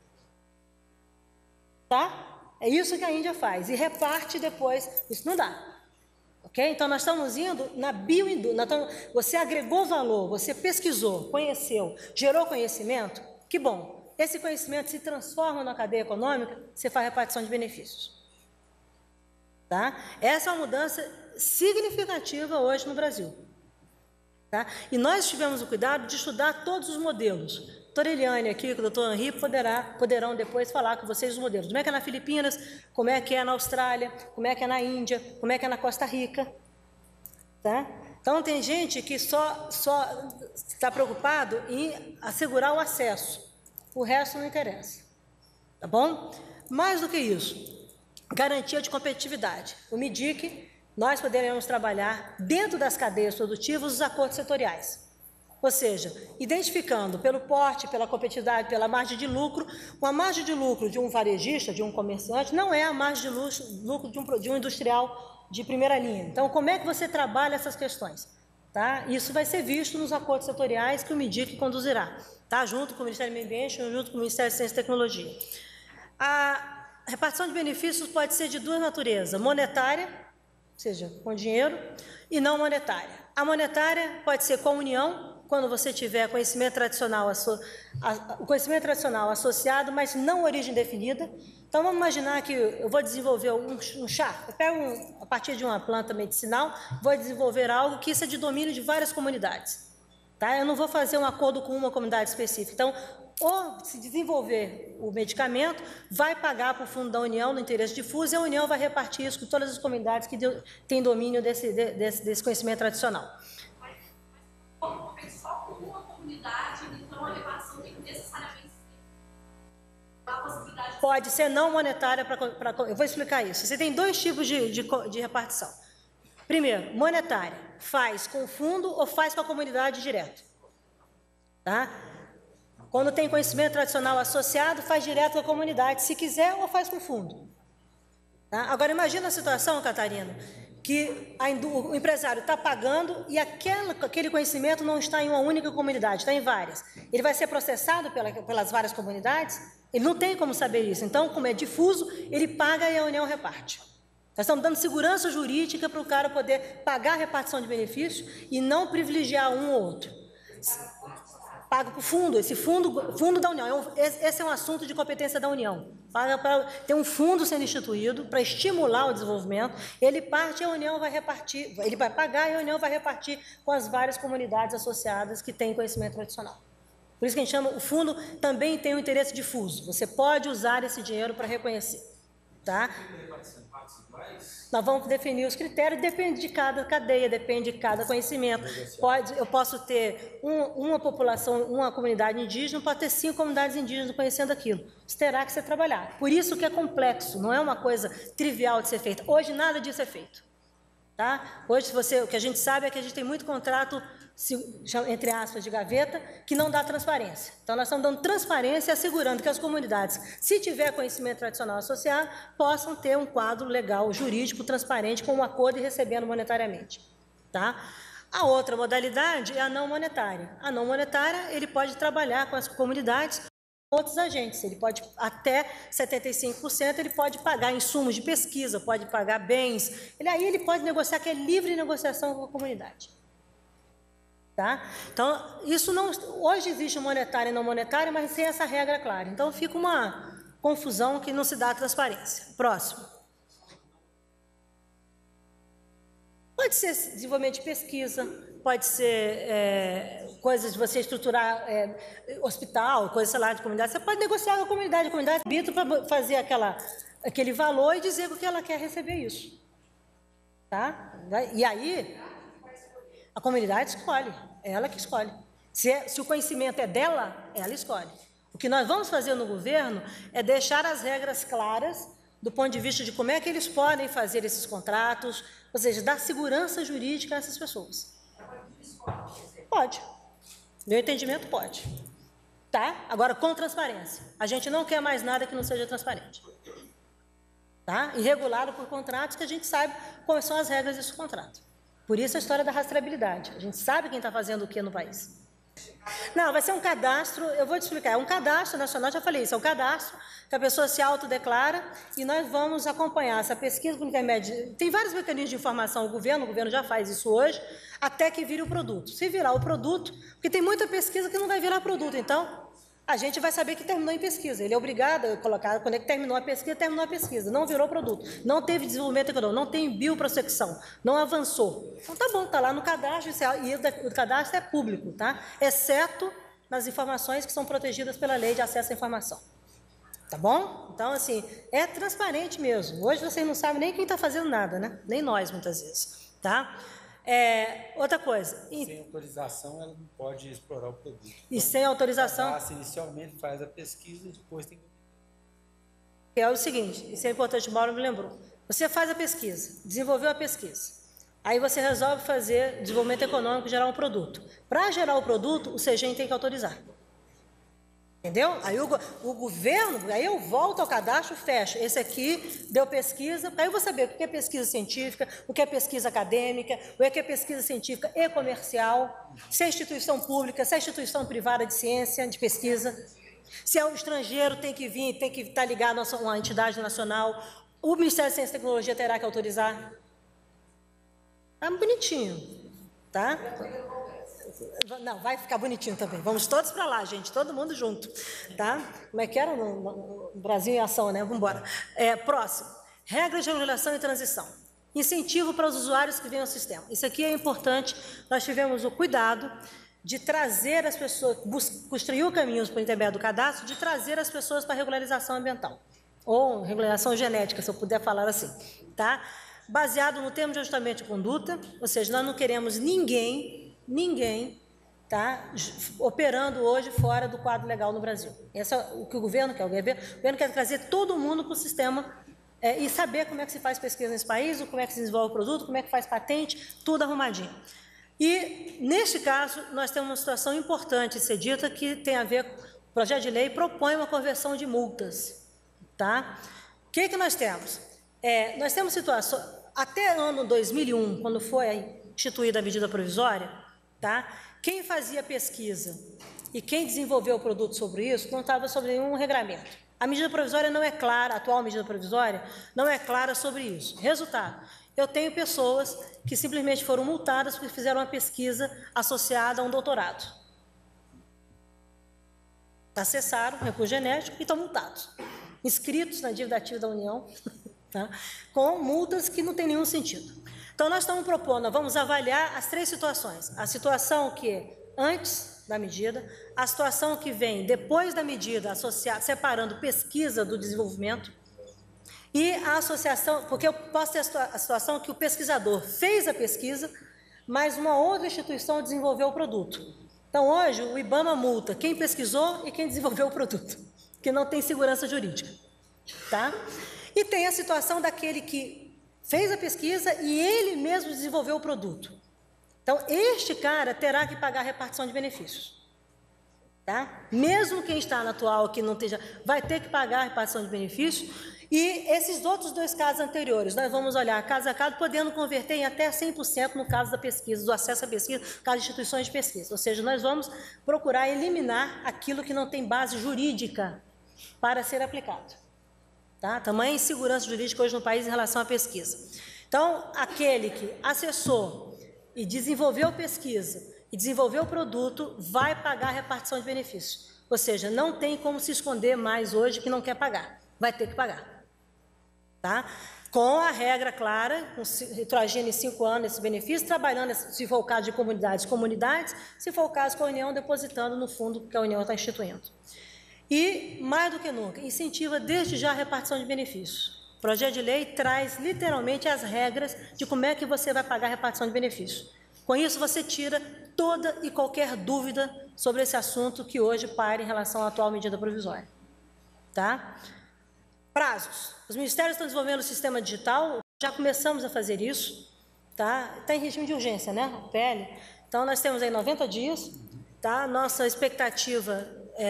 Tá? É isso que a Índia faz. E reparte depois. Isso não dá. Ok? Então, nós estamos indo na bioindústria. Você agregou valor, você pesquisou, conheceu, gerou conhecimento. Que bom. Esse conhecimento se transforma na cadeia econômica, você faz repartição de benefícios. Tá? Essa é uma mudança significativa hoje no Brasil. Tá? E nós tivemos o cuidado de estudar todos os modelos. A doutora Eliane aqui, com o doutor Henri, poderão depois falar com vocês os modelos. Como é que é na Filipinas, como é que é na Austrália, como é que é na Índia, como é que é na Costa Rica. Tá? Então, tem gente que só está preocupado em assegurar o acesso. O resto não interessa. Tá bom? Mais do que isso, garantia de competitividade. O MIDIC, nós poderemos trabalhar dentro das cadeias produtivas os acordos setoriais. Ou seja, identificando pelo porte, pela competitividade, pela margem de lucro, uma margem de lucro de um varejista, de um comerciante, não é a margem de lucro de um industrial de primeira linha. Então, como é que você trabalha essas questões? Tá? Isso vai ser visto nos acordos setoriais que o MIDIC conduzirá, tá? Junto com o Ministério do Meio Ambiente, junto com o Ministério de Ciência e Tecnologia. A repartição de benefícios pode ser de duas naturezas, monetária, ou seja, com dinheiro, e não monetária. A monetária pode ser com a União, quando você tiver conhecimento tradicional, o conhecimento tradicional associado, mas não origem definida. Então, vamos imaginar que eu vou desenvolver um chá. Eu pego, a partir de uma planta medicinal, vou desenvolver algo que isso é de domínio de várias comunidades. Tá? Eu não vou fazer um acordo com uma comunidade específica. Então, ou se desenvolver o medicamento, vai pagar para o Fundo da União no interesse difuso, e a União vai repartir isso com todas as comunidades que têm domínio desse conhecimento tradicional. Então a repartição tem que necessariamente ser a possibilidade. Pode ser não monetária eu vou explicar isso. Você tem dois tipos de repartição. Primeiro, monetária. Faz com o fundo ou faz com a comunidade direto. Tá? Quando tem conhecimento tradicional associado, faz direto com a comunidade, se quiser, ou faz com o fundo. Tá? Agora, imagina a situação, Catarina, que o empresário está pagando e aquele conhecimento não está em uma única comunidade, está em várias. Ele vai ser processado pelas várias comunidades? Ele não tem como saber isso. Então, como é difuso, ele paga e a União reparte. Nós estamos dando segurança jurídica para o cara poder pagar a repartição de benefícios e não privilegiar um ou outro. Paga para o fundo, esse fundo da União. Esse é um assunto de competência da União. Tem um fundo sendo instituído para estimular o desenvolvimento, ele parte e a União vai repartir, ele vai pagar e a União vai repartir com as várias comunidades associadas que têm conhecimento tradicional. Por isso que a gente chama, o fundo também tem um interesse difuso. Você pode usar esse dinheiro para reconhecer. Tá? Nós vamos definir os critérios, depende de cada cadeia, depende de cada conhecimento. Eu posso ter uma população, uma comunidade indígena, pode ter 5 comunidades indígenas conhecendo aquilo. Isso terá que ser trabalhado. Por isso que é complexo, não é uma coisa trivial de ser feita. Hoje nada disso é feito. Tá? Hoje o que a gente sabe é que a gente tem muito contrato, entre aspas, de gaveta, que não dá transparência. Então, nós estamos dando transparência e assegurando que as comunidades, se tiver conhecimento tradicional associado, possam ter um quadro legal, jurídico, transparente, com um acordo e recebendo monetariamente. Tá? A outra modalidade é a não monetária. A não monetária, ele pode trabalhar com as comunidades, outros agentes, ele pode, até 75%, ele pode pagar insumos de pesquisa, pode pagar bens, aí ele pode negociar, que é livre negociação com a comunidade. Tá? Então, isso não, hoje existe monetária e não monetária, mas sem essa regra clara. Então, fica uma confusão que não se dá transparência. Próximo. Pode ser desenvolvimento de pesquisa, pode ser coisas de você estruturar hospital, coisa, sei lá, de comunidade. Você pode negociar com a comunidade arbitra para fazer aquele valor e dizer que ela quer receber isso. Tá? E aí, a comunidade escolhe, é ela que escolhe. Se o conhecimento é dela, ela escolhe. O que nós vamos fazer no governo é deixar as regras claras do ponto de vista de como é que eles podem fazer esses contratos, ou seja, dar segurança jurídica a essas pessoas. Pode. Meu entendimento, pode. Tá? Agora, com transparência. A gente não quer mais nada que não seja transparente. Tá? E regulado por contratos que a gente sabe quais são as regras desse contrato. Por isso a história da rastreabilidade. A gente sabe quem está fazendo o que no país. Não, vai ser um cadastro, eu vou te explicar, é um cadastro nacional, já falei isso, é um cadastro que a pessoa se autodeclara e nós vamos acompanhar essa pesquisa por intermédio, tem vários mecanismos de informação, o governo já faz isso hoje, até que vire o produto. Se virar o produto, porque tem muita pesquisa que não vai virar produto, então a gente vai saber que terminou em pesquisa, ele é obrigado a colocar, quando é que terminou a pesquisa, não virou produto, não teve desenvolvimento econômico, não tem bioprospecção, não avançou. Então tá bom, tá lá no cadastro, e o cadastro é público, tá? Exceto nas informações que são protegidas pela lei de acesso à informação. Tá bom? Então, assim, é transparente mesmo. Hoje vocês não sabem nem quem está fazendo nada, né? Nem nós, muitas vezes, tá? Outra coisa. Sem autorização, ela não pode explorar o produto. E então, sem autorização. Inicialmente faz a pesquisa e depois tem que. É o seguinte, isso é importante, o Mauro me lembrou. Você faz a pesquisa, desenvolveu a pesquisa. Aí você resolve fazer desenvolvimento econômico, gerar um produto. Para gerar o produto, o CGEM tem que autorizar. Entendeu? Aí o governo, aí eu volto ao cadastro, fecho. Esse aqui deu pesquisa, aí eu vou saber o que é pesquisa científica, o que é pesquisa acadêmica, o que é pesquisa científica e comercial, se é instituição pública, se é instituição privada de ciência, de pesquisa, se é o estrangeiro, tem que vir, tem que estar ligado a uma entidade nacional, o Ministério da Ciência e Tecnologia terá que autorizar. É bonitinho, tá? Não, vai ficar bonitinho também. Vamos todos para lá, gente, todo mundo junto, tá? Como é que era no Brasil em Ação, né? Vamos embora. Próximo. Regras de regulação e transição. Incentivo para os usuários que vêm ao sistema. Isso aqui é importante. Nós tivemos o cuidado de trazer as pessoas, construir caminhos por intermédio do cadastro, de trazer as pessoas para a regularização ambiental. Ou regularização genética, se eu puder falar assim, tá? Baseado no termo de ajustamento de conduta, ou seja, nós não queremos ninguém, tá, operando hoje fora do quadro legal no Brasil. Esse é o que o governo quer. O governo quer trazer todo mundo para o sistema e saber como é que se faz pesquisa nesse país, como é que se desenvolve o produto, como é que faz patente, tudo arrumadinho. E, neste caso, nós temos uma situação importante de ser dita que tem a ver com o projeto de lei propõe uma conversão de multas. Tá? O que nós temos? Nós temos situação, até ano 2001, quando foi instituída a medida provisória, tá? Quem fazia pesquisa e quem desenvolveu o produto sobre isso não estava sobre nenhum regramento. A medida provisória não é clara, a atual medida provisória não é clara sobre isso. Resultado, eu tenho pessoas que simplesmente foram multadas porque fizeram uma pesquisa associada a um doutorado. Acessaram o recurso genético e estão multados. Inscritos na dívida ativa da União, tá? Com multas que não tem nenhum sentido. Então, nós estamos propondo, nós vamos avaliar as 3 situações. A situação que é antes da medida, a situação que vem depois da medida, separando pesquisa do desenvolvimento, E a associação, porque eu posso ter a situação que o pesquisador fez a pesquisa, mas uma outra instituição desenvolveu o produto. Então, hoje, o IBAMA multa quem pesquisou e quem desenvolveu o produto, que não tem segurança jurídica. Tá? E tem a situação daquele que fez a pesquisa e ele mesmo desenvolveu o produto. Então, este cara terá que pagar a repartição de benefícios. Tá? Mesmo quem está na atual, que não esteja, vai ter que pagar a repartição de benefícios. E esses outros dois casos anteriores, nós vamos olhar caso a caso, podendo converter em até 100% no caso da pesquisa, do acesso à pesquisa, no caso de instituições de pesquisa. Ou seja, nós vamos procurar eliminar aquilo que não tem base jurídica para ser aplicado. Tá? Tamanha insegurança jurídica hoje no país em relação à pesquisa. Então, aquele que acessou e desenvolveu pesquisa e desenvolveu o produto vai pagar a repartição de benefícios. Ou seja, não tem como se esconder mais hoje que não quer pagar. Vai ter que pagar. Tá? Com a regra clara, com retroagindo em 5 anos esse benefício, trabalhando, se for o caso de comunidades, se for o caso com a União, depositando no fundo que a União está instituindo. E, mais do que nunca, incentiva desde já a repartição de benefícios. O projeto de lei traz literalmente as regras de como é que você vai pagar a repartição de benefícios. Com isso, você tira toda e qualquer dúvida sobre esse assunto que hoje paira em relação à atual medida provisória. Tá? Prazos. Os ministérios estão desenvolvendo o sistema digital, já começamos a fazer isso, tá? Está em regime de urgência, né? O PL. Então, nós temos aí 90 dias, tá? Nossa expectativa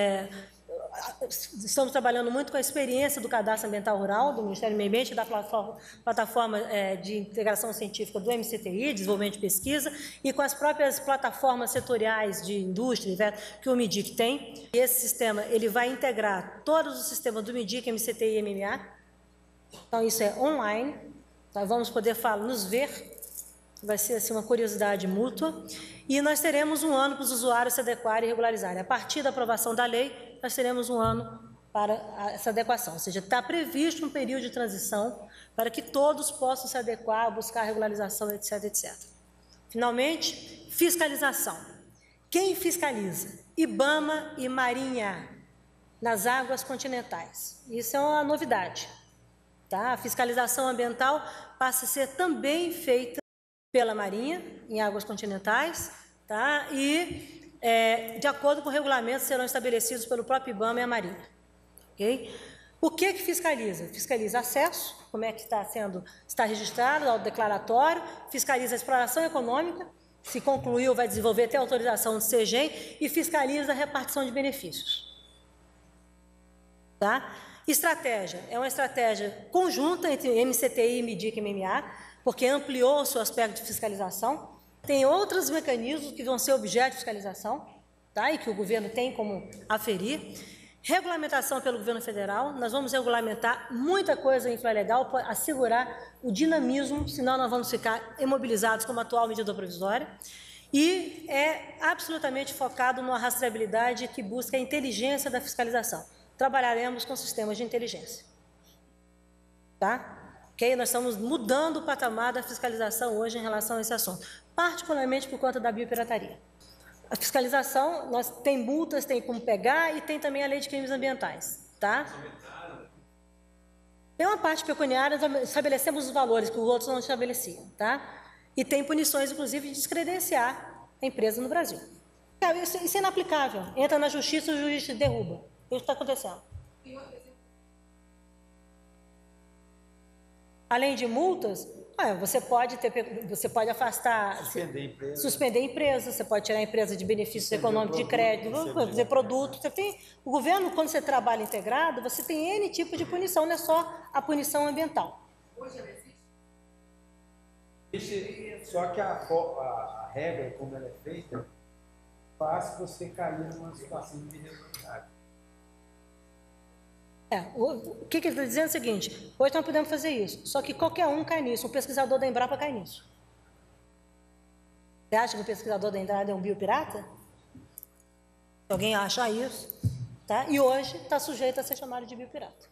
estamos trabalhando muito com a experiência do Cadastro Ambiental Rural, do Ministério do Meio Ambiente, da plataforma de integração científica do MCTI, desenvolvimento de pesquisa, e com as próprias plataformas setoriais de indústria que o MIDIC tem. E esse sistema ele vai integrar todos os sistemas do MIDIC, MCTI e MMA. Então, isso é online. Nós vamos poder nos ver. Vai ser assim, uma curiosidade mútua. E nós teremos 1 ano para os usuários se adequarem e regularizarem. A partir da aprovação da lei, nós teremos 1 ano para essa adequação. Ou seja, está previsto um período de transição para que todos possam se adequar, buscar regularização, etc, etc. Finalmente, fiscalização. Quem fiscaliza? IBAMA e Marinha, nas águas continentais. Isso é uma novidade. Tá? A fiscalização ambiental passa a ser também feita pela Marinha, em águas continentais, tá? E, de acordo com o regulamento, serão estabelecidos pelo próprio IBAMA e a Marinha. Okay? O que fiscaliza? Fiscaliza acesso, como é que está registrado ao declaratório, fiscaliza a exploração econômica, se concluiu, vai desenvolver até a autorização do CEGEM, e fiscaliza a repartição de benefícios. Tá? Estratégia, é uma estratégia conjunta entre MCTI, MIDIC e MMA, porque ampliou o seu aspecto de fiscalização. Tem outros mecanismos que vão ser objeto de fiscalização, tá? E que o governo tem como aferir. Regulamentação pelo governo federal, nós vamos regulamentar muita coisa infralegal para assegurar o dinamismo, senão nós vamos ficar imobilizados como a atual medida provisória. E é absolutamente focado numa rastreabilidade que busca a inteligência da fiscalização. Trabalharemos com sistemas de inteligência. Tá? Okay? Nós estamos mudando o patamar da fiscalização hoje em relação a esse assunto, particularmente por conta da biopirataria. A fiscalização, tem multas, tem como pegar e tem também a lei de crimes ambientais. Tá? Tem uma parte pecuniária, estabelecemos os valores que os outros não estabeleciam. Tá? E tem punições, inclusive, de descredenciar a empresa no Brasil. Isso é inaplicável. Entra na justiça e o juiz derruba. Isso está acontecendo. Além de multas, você pode afastar, suspender a empresa, você pode tirar a empresa de benefícios econômicos de crédito, fazer produto. O governo, quando você trabalha integrado, você tem N tipo de punição, não é só a punição ambiental. Só que a regra, como ela é feita, faz você cair numa situação de irregularidade. O que ele está dizendo é o seguinte: hoje nós podemos fazer isso, só que qualquer um cai nisso, um pesquisador da Embrapa cai nisso. Você acha que o pesquisador da Embrapa é um biopirata? Se alguém acha isso, tá? E hoje está sujeito a ser chamado de biopirata.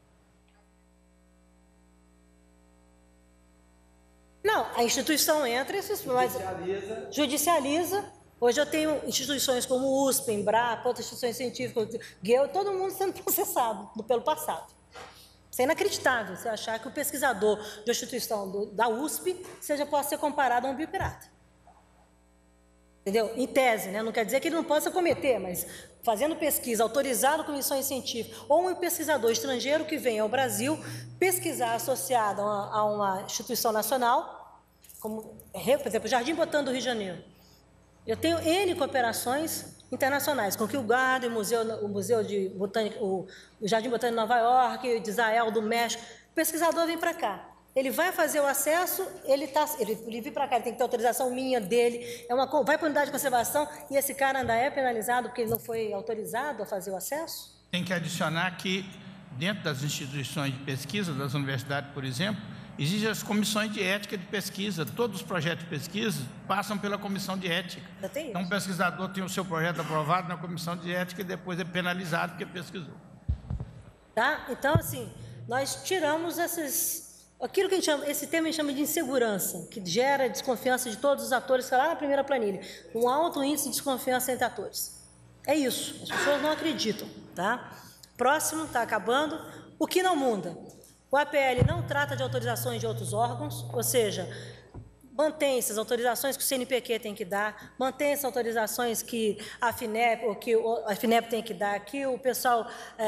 Não, a instituição entra e judicializa. Hoje eu tenho instituições como o USP, Embrapa, outras instituições científicas, GEO, todo mundo sendo processado pelo passado. Isso é inacreditável, você achar que o pesquisador de instituição da USP possa ser comparado a um biopirata. Entendeu? Em tese, né? Não quer dizer que ele não possa cometer, mas fazendo pesquisa, autorizado com missões científicas, ou um pesquisador estrangeiro que venha ao Brasil pesquisar associado a uma instituição nacional, como, por exemplo, o Jardim Botânico do Rio de Janeiro. Eu tenho N cooperações internacionais, com o Kew Garden, o Museu de Botânica, o Jardim Botânico de Nova York, de Israel, do México. O pesquisador vem para cá. Ele vai fazer o acesso, ele vir para cá, ele tem que ter autorização minha dele, vai para a unidade de conservação e esse cara ainda é penalizado porque ele não foi autorizado a fazer o acesso? Tem que adicionar que, dentro das instituições de pesquisa, das universidades, por exemplo, existem as comissões de ética de pesquisa. Todos os projetos de pesquisa passam pela comissão de ética. Então, o pesquisador tem o seu projeto aprovado na comissão de ética e depois é penalizado porque pesquisou. Tá? Então, assim, nós tiramos aquilo que a gente chama, esse termo a gente chama de insegurança, que gera desconfiança de todos os atores, que lá na primeira planilha, um alto índice de desconfiança entre atores. É isso, as pessoas não acreditam, tá? Próximo, está acabando. O que não muda? O APL não trata de autorizações de outros órgãos, ou seja, mantém-se as autorizações que o CNPq tem que dar, mantém-se as autorizações que a FINEP tem que dar, que o pessoal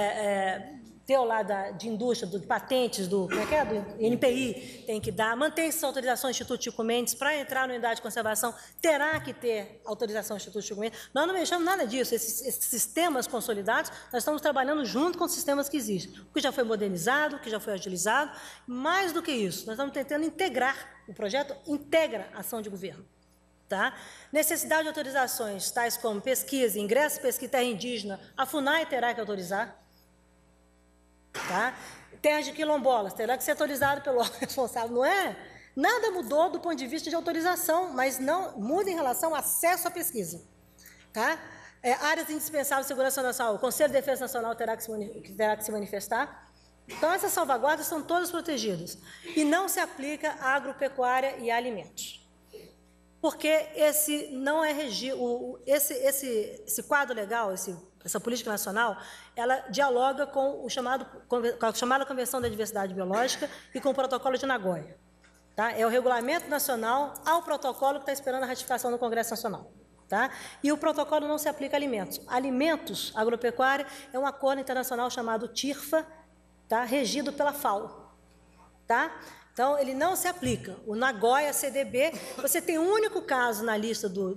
lá de indústria, de patentes, do INPI tem que dar, mantém-se as autorizações do Instituto Chico Mendes, para entrar na unidade de conservação, terá que ter autorização do Instituto Chico Mendes. Nós não mexemos nada disso, esses sistemas consolidados, nós estamos trabalhando junto com os sistemas que existem, o que já foi modernizado, o que já foi agilizado, mais do que isso, nós estamos tentando integrar, o projeto integra a ação de governo. Tá? Necessidade de autorizações, tais como pesquisa, ingresso, pesquisa, terra indígena, a FUNAI terá que autorizar. Tá? Terras de quilombolas, terá que ser autorizado pelo órgão responsável, não é? Nada mudou do ponto de vista de autorização, mas não muda em relação ao acesso à pesquisa. Tá? Áreas indispensáveis de segurança nacional, o Conselho de Defesa Nacional terá que se manifestar. Então, essas salvaguardas são todas protegidas. E não se aplica à agropecuária e a alimentos. Porque esse não é esse quadro legal, essa política nacional, ela dialoga com a chamada Convenção da Diversidade Biológica e com o Protocolo de Nagoya. Tá? É o regulamento nacional ao protocolo que está esperando a ratificação no Congresso Nacional. Tá? E o protocolo não se aplica a alimentos. Alimentos, agropecuária, é um acordo internacional chamado TIRFA, tá? Regido pela FAO. Tá? Então, ele não se aplica. O Nagoya CDB, você tem um único caso na lista do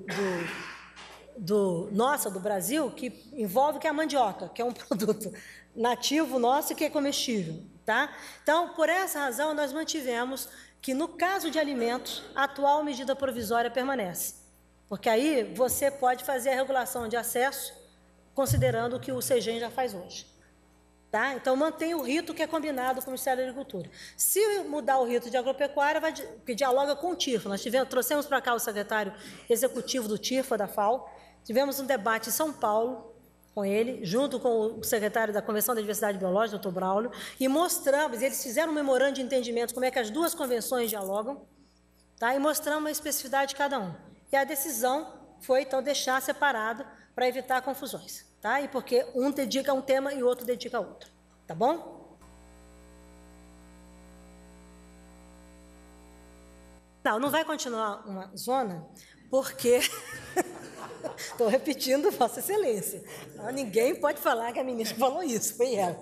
Brasil, que envolve que é a mandioca, que é um produto nativo nosso e que é comestível. Tá? Então, por essa razão, nós mantivemos que, no caso de alimentos, a atual medida provisória permanece. Porque aí você pode fazer a regulação de acesso, considerando o que o CEGEM já faz hoje. Tá? Então, mantém o rito que é combinado com o Ministério da Agricultura. Se mudar o rito de agropecuária, que dialoga com o TIRFA. Nós trouxemos para cá o secretário executivo do TIRFA, da FAO, tivemos um debate em São Paulo com ele, junto com o secretário da Convenção da Diversidade Biológica, doutor Braulio, e mostramos, eles fizeram um memorando de entendimento como é que as duas convenções dialogam, tá? E mostramos a especificidade de cada um. E a decisão foi, então, deixar separado para evitar confusões. Tá? E porque um dedica a um tema e o outro dedica a outro. Tá bom? Não vai continuar uma zona, porque... Estou repetindo, Vossa Excelência. Ninguém pode falar que a ministra falou isso, foi ela.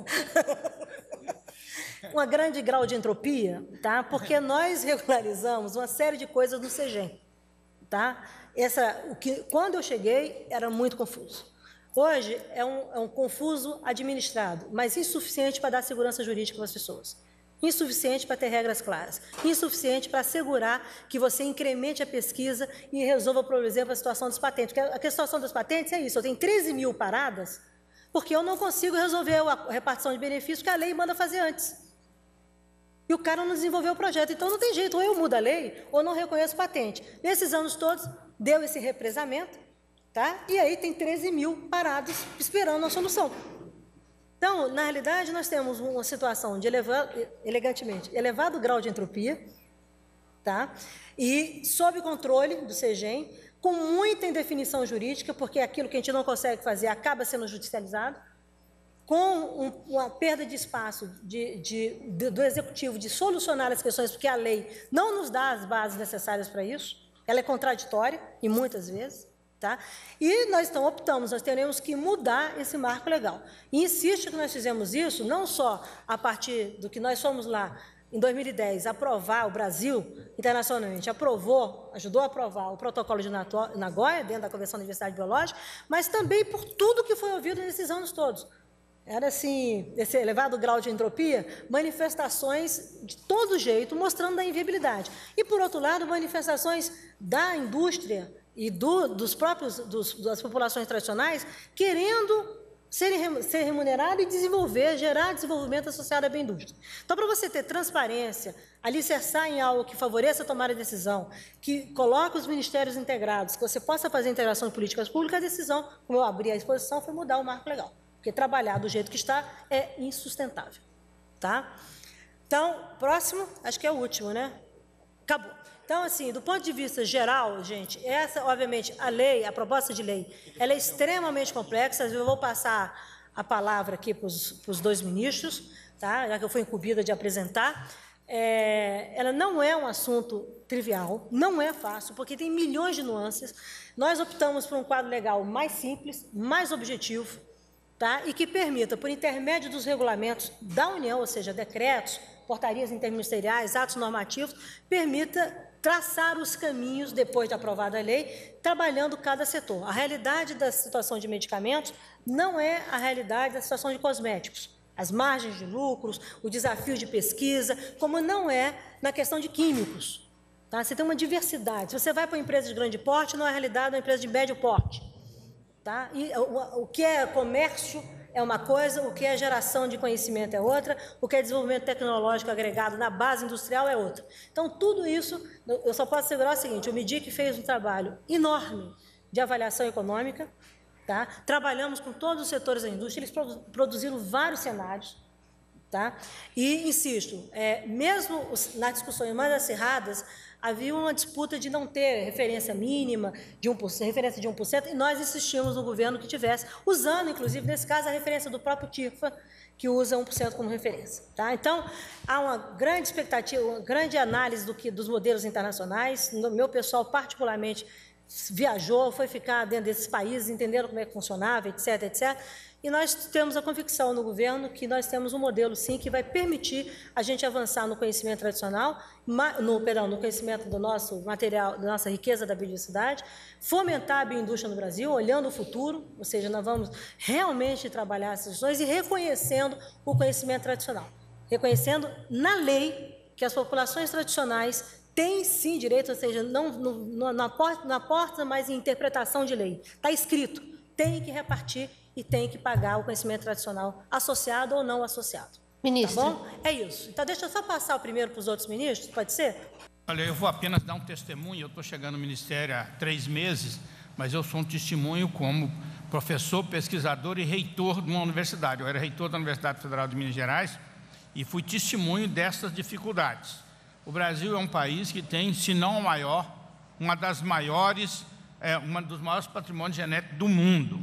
Um grande grau de entropia, tá? Porque nós regularizamos uma série de coisas no CEGEM. Tá? Quando eu cheguei, era muito confuso. Hoje é um confuso administrado, mas insuficiente para dar segurança jurídica para as pessoas. Insuficiente para ter regras claras. Insuficiente para assegurar que você incremente a pesquisa e resolva, por exemplo, a situação das patentes. Porque a situação das patentes é isso, eu tenho 13 mil paradas, porque eu não consigo resolver a repartição de benefícios que a lei manda fazer antes. E o cara não desenvolveu o projeto. Então, não tem jeito, ou eu mudo a lei, ou não reconheço patente. Nesses anos todos, deu esse represamento, tá? E aí tem 13 mil parados esperando a solução. Então, na realidade, nós temos uma situação de elevado grau de entropia, tá? E sob controle do CEGEM, com muita indefinição jurídica, porque aquilo que a gente não consegue fazer acaba sendo judicializado, com uma perda de espaço do Executivo de solucionar as questões, porque a lei não nos dá as bases necessárias para isso, ela é contraditória, e muitas vezes, tá? E nós então optamos, nós teremos que mudar esse marco legal. E insisto que nós fizemos isso, não só a partir do que nós fomos lá, em 2010, aprovar, o Brasil, internacionalmente, ajudou a aprovar o protocolo de Nagoya, dentro da Convenção da Diversidade Biológica, mas também por tudo que foi ouvido nesses anos todos. Era, assim, esse elevado grau de entropia, manifestações de todo jeito, mostrando a inviabilidade. E, por outro lado, manifestações da indústria e das populações tradicionais querendo ser remunerado e gerar desenvolvimento associado à bem-indústria. Então, para você ter transparência, alicerçar em algo que favoreça a tomada de decisão, que coloque os ministérios integrados, que você possa fazer integração de políticas públicas, a decisão, como eu abri a exposição, foi mudar o marco legal. Porque trabalhar do jeito que está é insustentável. Tá? Então, próximo, acho que é o último, né? Acabou. Então, assim, do ponto de vista geral, gente, essa, obviamente, a lei, a proposta de lei, ela é extremamente complexa. Eu vou passar a palavra aqui para os dois ministros, tá? Já que eu fui incumbida de apresentar. Ela não é um assunto trivial, não é fácil, porque tem milhões de nuances. Nós optamos por um quadro legal mais simples, mais objetivo, tá? E que permita, por intermédio dos regulamentos da União, ou seja, decretos, portarias interministeriais, atos normativos, permita traçar os caminhos, depois de aprovada a lei, trabalhando cada setor. A realidade da situação de medicamentos não é a realidade da situação de cosméticos. As margens de lucros, o desafio de pesquisa, como não é na questão de químicos. Tá? Você tem uma diversidade. Se você vai para uma empresa de grande porte, não é a realidade de uma empresa de médio porte. Tá? E o que é comércio é uma coisa, o que é geração de conhecimento é outra, o que é desenvolvimento tecnológico agregado na base industrial é outra. Então, tudo isso, eu só posso assegurar o seguinte, o MDIC fez um trabalho enorme de avaliação econômica, tá? Trabalhamos com todos os setores da indústria, eles produziram vários cenários, tá? E, insisto, mesmo nas discussões mais acirradas, havia uma disputa de não ter referência mínima, referência de 1%, e nós insistimos no governo que tivesse, usando, inclusive, nesse caso, a referência do próprio TIFA, que usa 1% como referência. Tá? Então, há uma grande expectativa, uma grande análise dos modelos internacionais. Meu pessoal, particularmente, viajou, foi ficar dentro desses países, entenderam como é que funcionava, etc., etc., e nós temos a convicção no governo que nós temos um modelo, sim, que vai permitir a gente avançar no conhecimento tradicional, no conhecimento do nosso material, da nossa riqueza da biodiversidade, fomentar a bioindústria no Brasil, olhando o futuro, ou seja, nós vamos realmente trabalhar essas questões e reconhecendo o conhecimento tradicional, reconhecendo na lei que as populações tradicionais têm, sim, direito, ou seja, não na porta, mas em interpretação de lei. Está escrito, tem que repartir e tem que pagar o conhecimento tradicional associado ou não associado. Ministro. Tá bom? É isso. Então, deixa eu só passar o primeiro para os outros ministros, pode ser? Olha, eu vou apenas dar um testemunho. Eu estou chegando no Ministério há 3 meses, mas eu sou um testemunho como professor, pesquisador e reitor de uma universidade. Eu era reitor da Universidade Federal de Minas Gerais e fui testemunho dessas dificuldades. O Brasil é um país que tem, se não o maior, um dos maiores patrimônios genéticos do mundo.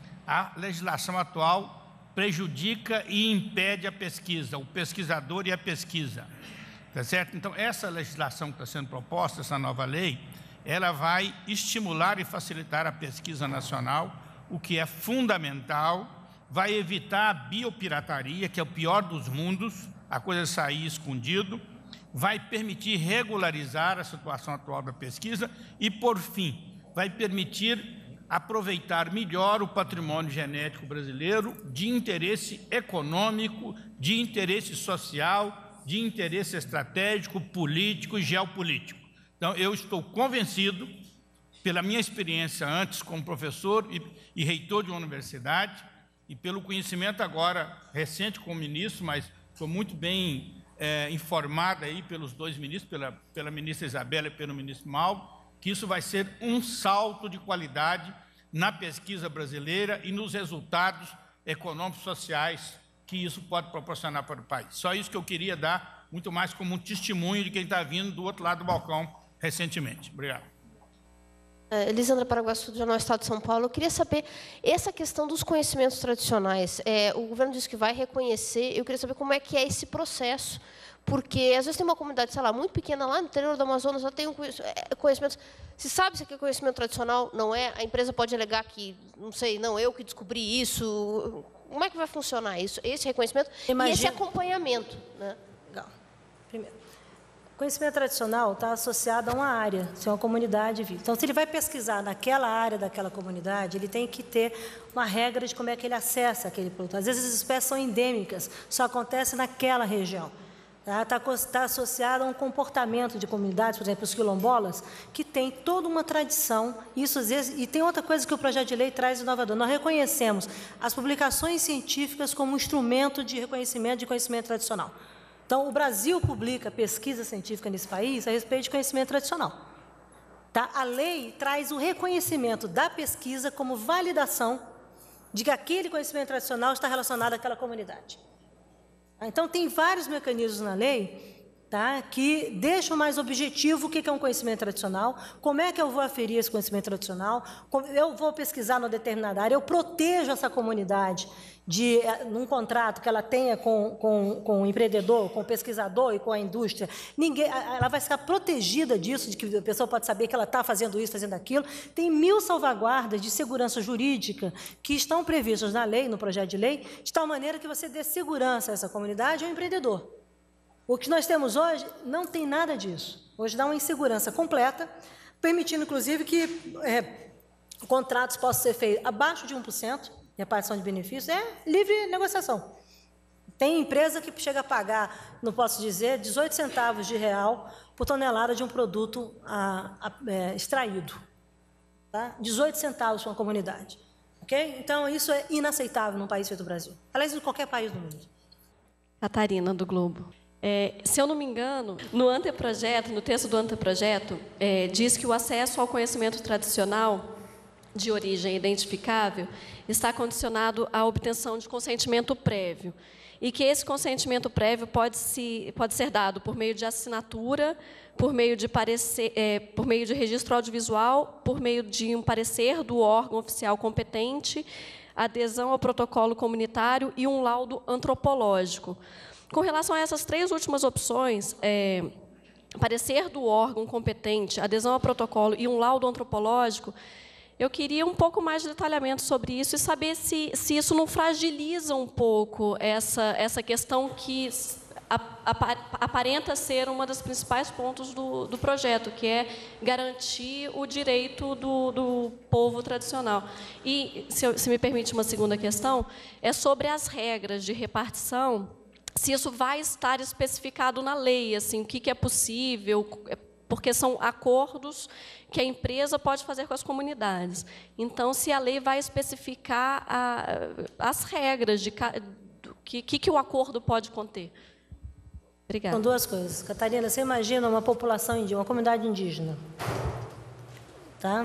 A legislação atual prejudica e impede a pesquisa, o pesquisador e a pesquisa. Tá certo? Então, essa legislação que está sendo proposta, essa nova lei, ela vai estimular e facilitar a pesquisa nacional, o que é fundamental, vai evitar a biopirataria, que é o pior dos mundos, a coisa sair escondido, vai permitir regularizar a situação atual da pesquisa e, por fim, vai permitir aproveitar melhor o patrimônio genético brasileiro de interesse econômico, de interesse social, de interesse estratégico, político e geopolítico. Então, eu estou convencido, pela minha experiência antes como professor e reitor de uma universidade, e pelo conhecimento agora recente como ministro, mas estou muito bem informado aí pelos dois ministros, pela ministra Isabela e pelo ministro Mauro, que isso vai ser um salto de qualidade na pesquisa brasileira e nos resultados econômicos e sociais que isso pode proporcionar para o país. Só isso que eu queria dar, muito mais como um testemunho de quem está vindo do outro lado do balcão recentemente. Obrigado. Elisandra Paraguaçu, do Jornal Estado de São Paulo. Eu queria saber essa questão dos conhecimentos tradicionais. O governo disse que vai reconhecer. Eu queria saber como é que é esse processo, porque às vezes tem uma comunidade, sei lá, muito pequena lá no interior do Amazonas, já tem conhecimentos. Se sabe se aqui é conhecimento tradicional, não é? A empresa pode alegar que, não sei, não, eu que descobri isso. Como é que vai funcionar isso? Esse reconhecimento e esse acompanhamento, né? Legal. Primeiro, conhecimento tradicional está associado a uma área, se é uma comunidade viva. Então, se ele vai pesquisar naquela área daquela comunidade, ele tem que ter uma regra de como é que ele acessa aquele produto. Às vezes, as espécies são endêmicas, só acontece naquela região. Está associado a um comportamento de comunidades, por exemplo, os quilombolas, que tem toda uma tradição. Isso, às vezes, e tem outra coisa que o projeto de lei traz inovador. Nós reconhecemos as publicações científicas como instrumento de reconhecimento de conhecimento tradicional. Então, o Brasil publica pesquisa científica nesse país a respeito de conhecimento tradicional. Tá? A lei traz o reconhecimento da pesquisa como validação de que aquele conhecimento tradicional está relacionado àquela comunidade. Então, tem vários mecanismos na lei, tá, que deixam mais objetivo o que é um conhecimento tradicional, como é que eu vou aferir esse conhecimento tradicional, eu vou pesquisar numa determinada área, eu protejo essa comunidade num contrato que ela tenha com o empreendedor, com o pesquisador e com a indústria. Ela vai ficar protegida disso, de que a pessoa pode saber que ela está fazendo isso, fazendo aquilo. Tem 1000 salvaguardas de segurança jurídica que estão previstas na lei, no projeto de lei, de tal maneira que você dê segurança a essa comunidade e ao empreendedor. O que nós temos hoje não tem nada disso. Hoje dá uma insegurança completa, permitindo, inclusive, que contratos possam ser feitos abaixo de 1%, repartição de benefícios, é livre negociação. Tem empresa que chega a pagar, não posso dizer, 18 centavos de real por tonelada de um produto extraído. Tá? 18 centavos para uma comunidade. Okay? Então, isso é inaceitável num país feito o Brasil. Aliás, em qualquer país do mundo. Catarina, do Globo. Se eu não me engano, no anteprojeto, no texto do anteprojeto, diz que o acesso ao conhecimento tradicional de origem identificável está condicionado à obtenção de consentimento prévio e que esse consentimento prévio pode ser dado por meio de assinatura, por meio de por meio de registro audiovisual, por meio de um parecer do órgão oficial competente, adesão ao protocolo comunitário e um laudo antropológico. Com relação a essas 3 últimas opções, parecer do órgão competente, adesão ao protocolo e um laudo antropológico, eu queria um pouco mais de detalhamento sobre isso e saber se isso não fragiliza um pouco essa questão que aparenta ser uma das principais pontos do projeto, que é garantir o direito do povo tradicional. E, se me permite uma segunda questão, é sobre as regras de repartição, se isso vai estar especificado na lei, assim, o que é possível, porque são acordos que a empresa pode fazer com as comunidades. Então, se a lei vai especificar as regras de que o acordo pode conter. Obrigada. São 2 coisas. Catarina, você imagina uma população indígena, uma comunidade indígena. Tá?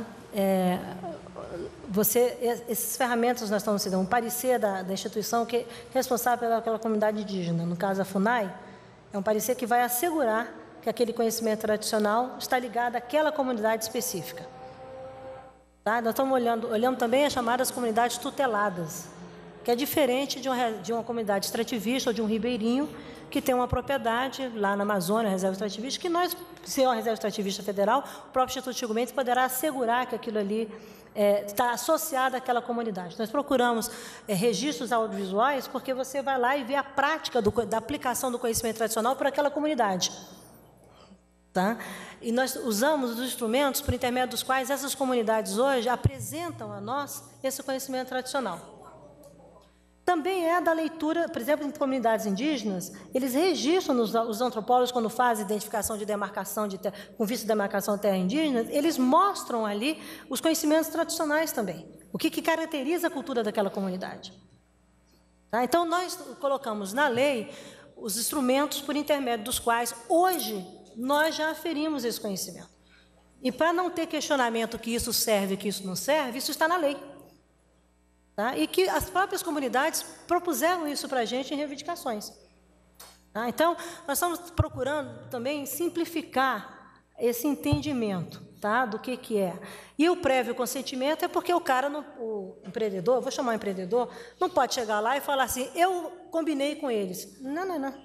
Essas ferramentas nós estamos dando, um parecer da instituição que é responsável pelaquela comunidade indígena, no caso a FUNAI, é um parecer que vai assegurar que aquele conhecimento tradicional está ligado àquela comunidade específica. Tá? Nós estamos olhando também as chamadas comunidades tuteladas, que é diferente de uma comunidade extrativista ou de um ribeirinho que tem uma propriedade lá na Amazônia, reserva extrativista, que nós, se é uma reserva extrativista federal, o próprio Instituto Chico Mendes poderá assegurar que aquilo ali está associado àquela comunidade. Nós procuramos registros audiovisuais porque você vai lá e vê a prática da aplicação do conhecimento tradicional por aquela comunidade. Tá? E nós usamos os instrumentos por intermédio dos quais essas comunidades hoje apresentam a nós esse conhecimento tradicional. Também é da leitura, por exemplo, em comunidades indígenas, eles registram, os antropólogos, quando fazem identificação de demarcação, com vista de demarcação de terra indígena, eles mostram ali os conhecimentos tradicionais também, o que caracteriza a cultura daquela comunidade. Tá? Então, nós colocamos na lei os instrumentos por intermédio dos quais, hoje, nós já aferimos esse conhecimento. E para não ter questionamento que isso serve e que isso não serve, isso está na lei. Tá? E que as próprias comunidades propuseram isso para a gente em reivindicações. Tá? Então, nós estamos procurando também simplificar esse entendimento. tá, do que é. E o prévio consentimento é porque o cara, o empreendedor, vou chamar o empreendedor, não pode chegar lá e falar assim, eu combinei com eles. Não.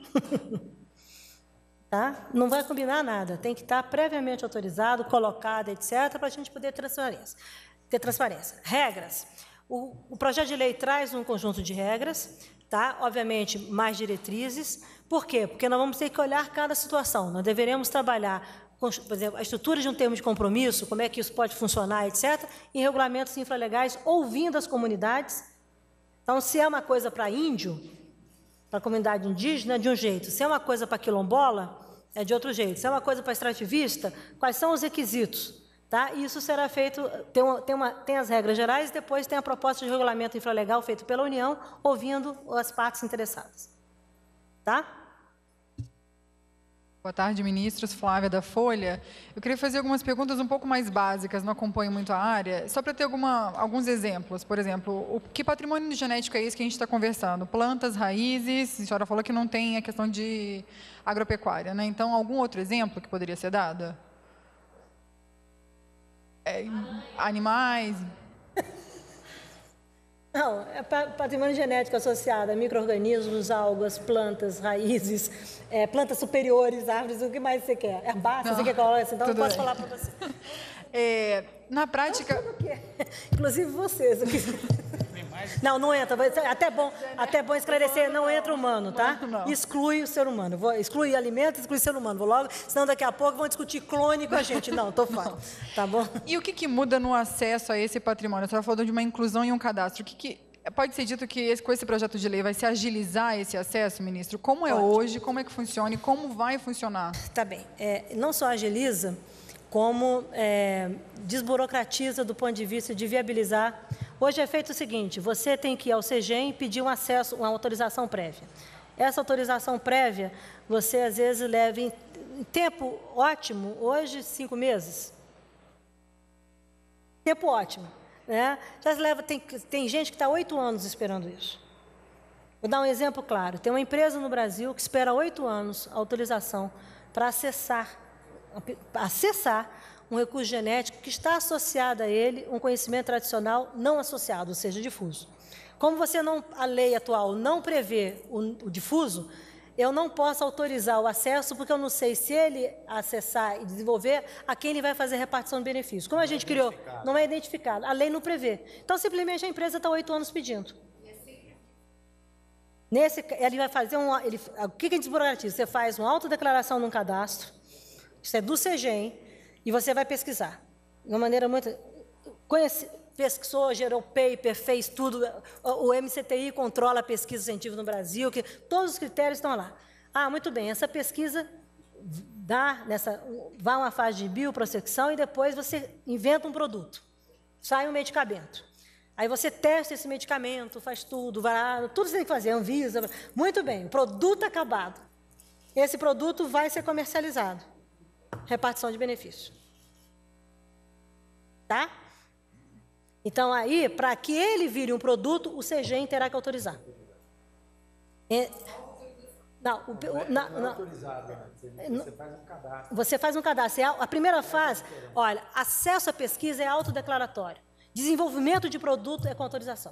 Tá? Não vai combinar nada, tem que estar previamente autorizado, colocado, etc., para a gente poder ter transparência. Regras. O projeto de lei traz um conjunto de regras, tá? Obviamente, mais diretrizes. Por quê? Porque nós vamos ter que olhar cada situação. Nós deveremos trabalhar, por exemplo, a estrutura de um termo de compromisso, como é que isso pode funcionar, etc., em regulamentos infralegais, ouvindo as comunidades. Então, se é uma coisa para índio, para a comunidade indígena, é de um jeito. Se é uma coisa para quilombola, é de outro jeito. Se é uma coisa para extrativista, quais são os requisitos? Tá? E isso será feito, tem as regras gerais, e depois tem a proposta de regulamento infralegal feito pela União, ouvindo as partes interessadas. Tá? Boa tarde, ministros. Flávia, da Folha. Eu queria fazer algumas perguntas um pouco mais básicas, não acompanho muito a área, só para ter alguns exemplos. Por exemplo, que patrimônio genético é esse que a gente está conversando? Plantas, raízes, a senhora falou que não tem a questão de agropecuária, né? Então, algum outro exemplo que poderia ser dado? Animais? Não, é patrimônio genético associado a micro-organismos, algas, plantas, raízes, plantas superiores, árvores, o que mais você quer? Herbáceas, você quer colocar assim? Então, eu posso falar para você. Na prática... Inclusive vocês. Não entra. Até bom esclarecer, não entra humano, tá? Exclui o ser humano. Exclui alimentos, exclui o ser humano. Vou logo, senão daqui a pouco vão discutir clone com a gente. Não, estou fora. Tá bom? E o que muda no acesso a esse patrimônio? A senhora falou de uma inclusão e um cadastro. Pode ser dito que com esse projeto de lei vai se agilizar esse acesso, ministro? Como é hoje, como é que funciona e como vai funcionar? Tá bem. Não só agiliza, como desburocratiza do ponto de vista de viabilizar. Hoje é feito o seguinte, você tem que ir ao CEGEM e pedir um acesso, uma autorização prévia. Essa autorização prévia, você às vezes leva em tempo ótimo, hoje 5 meses. Tempo ótimo. Né? Já se leva, tem gente que está 8 anos esperando isso. Vou dar um exemplo claro. Tem uma empresa no Brasil que espera 8 anos a autorização para acessar um recurso genético que está associado a ele um conhecimento tradicional não associado, ou seja, difuso. Como a lei atual não prevê o difuso, eu não posso autorizar o acesso, porque eu não sei se ele acessar e desenvolver, a quem ele vai fazer a repartição de benefícios. Como a gente criou, não é identificado, a lei não prevê. Então, simplesmente, a empresa está 8 anos pedindo. Ele vai fazer o que a gente desburocratiza? Você faz uma autodeclaração num cadastro, isso é do CEGEM, e você vai pesquisar. De uma maneira muito... Pesquisou, gerou paper, fez tudo. O MCTI controla a pesquisa científica no Brasil, que todos os critérios estão lá. Muito bem, essa pesquisa vai a uma fase de bioprospecção e depois você inventa um produto. Sai um medicamento. Aí você testa esse medicamento, faz tudo, tudo você tem que fazer, Anvisa. Muito bem, o produto acabado. Esse produto vai ser comercializado. Repartição de benefício. Tá? Então, aí, para que ele vire um produto, o CEGEM terá que autorizar. Não é autorizado, você faz um cadastro. Você faz um cadastro. A primeira fase, olha, acesso à pesquisa é autodeclaratório. Desenvolvimento de produto é com autorização.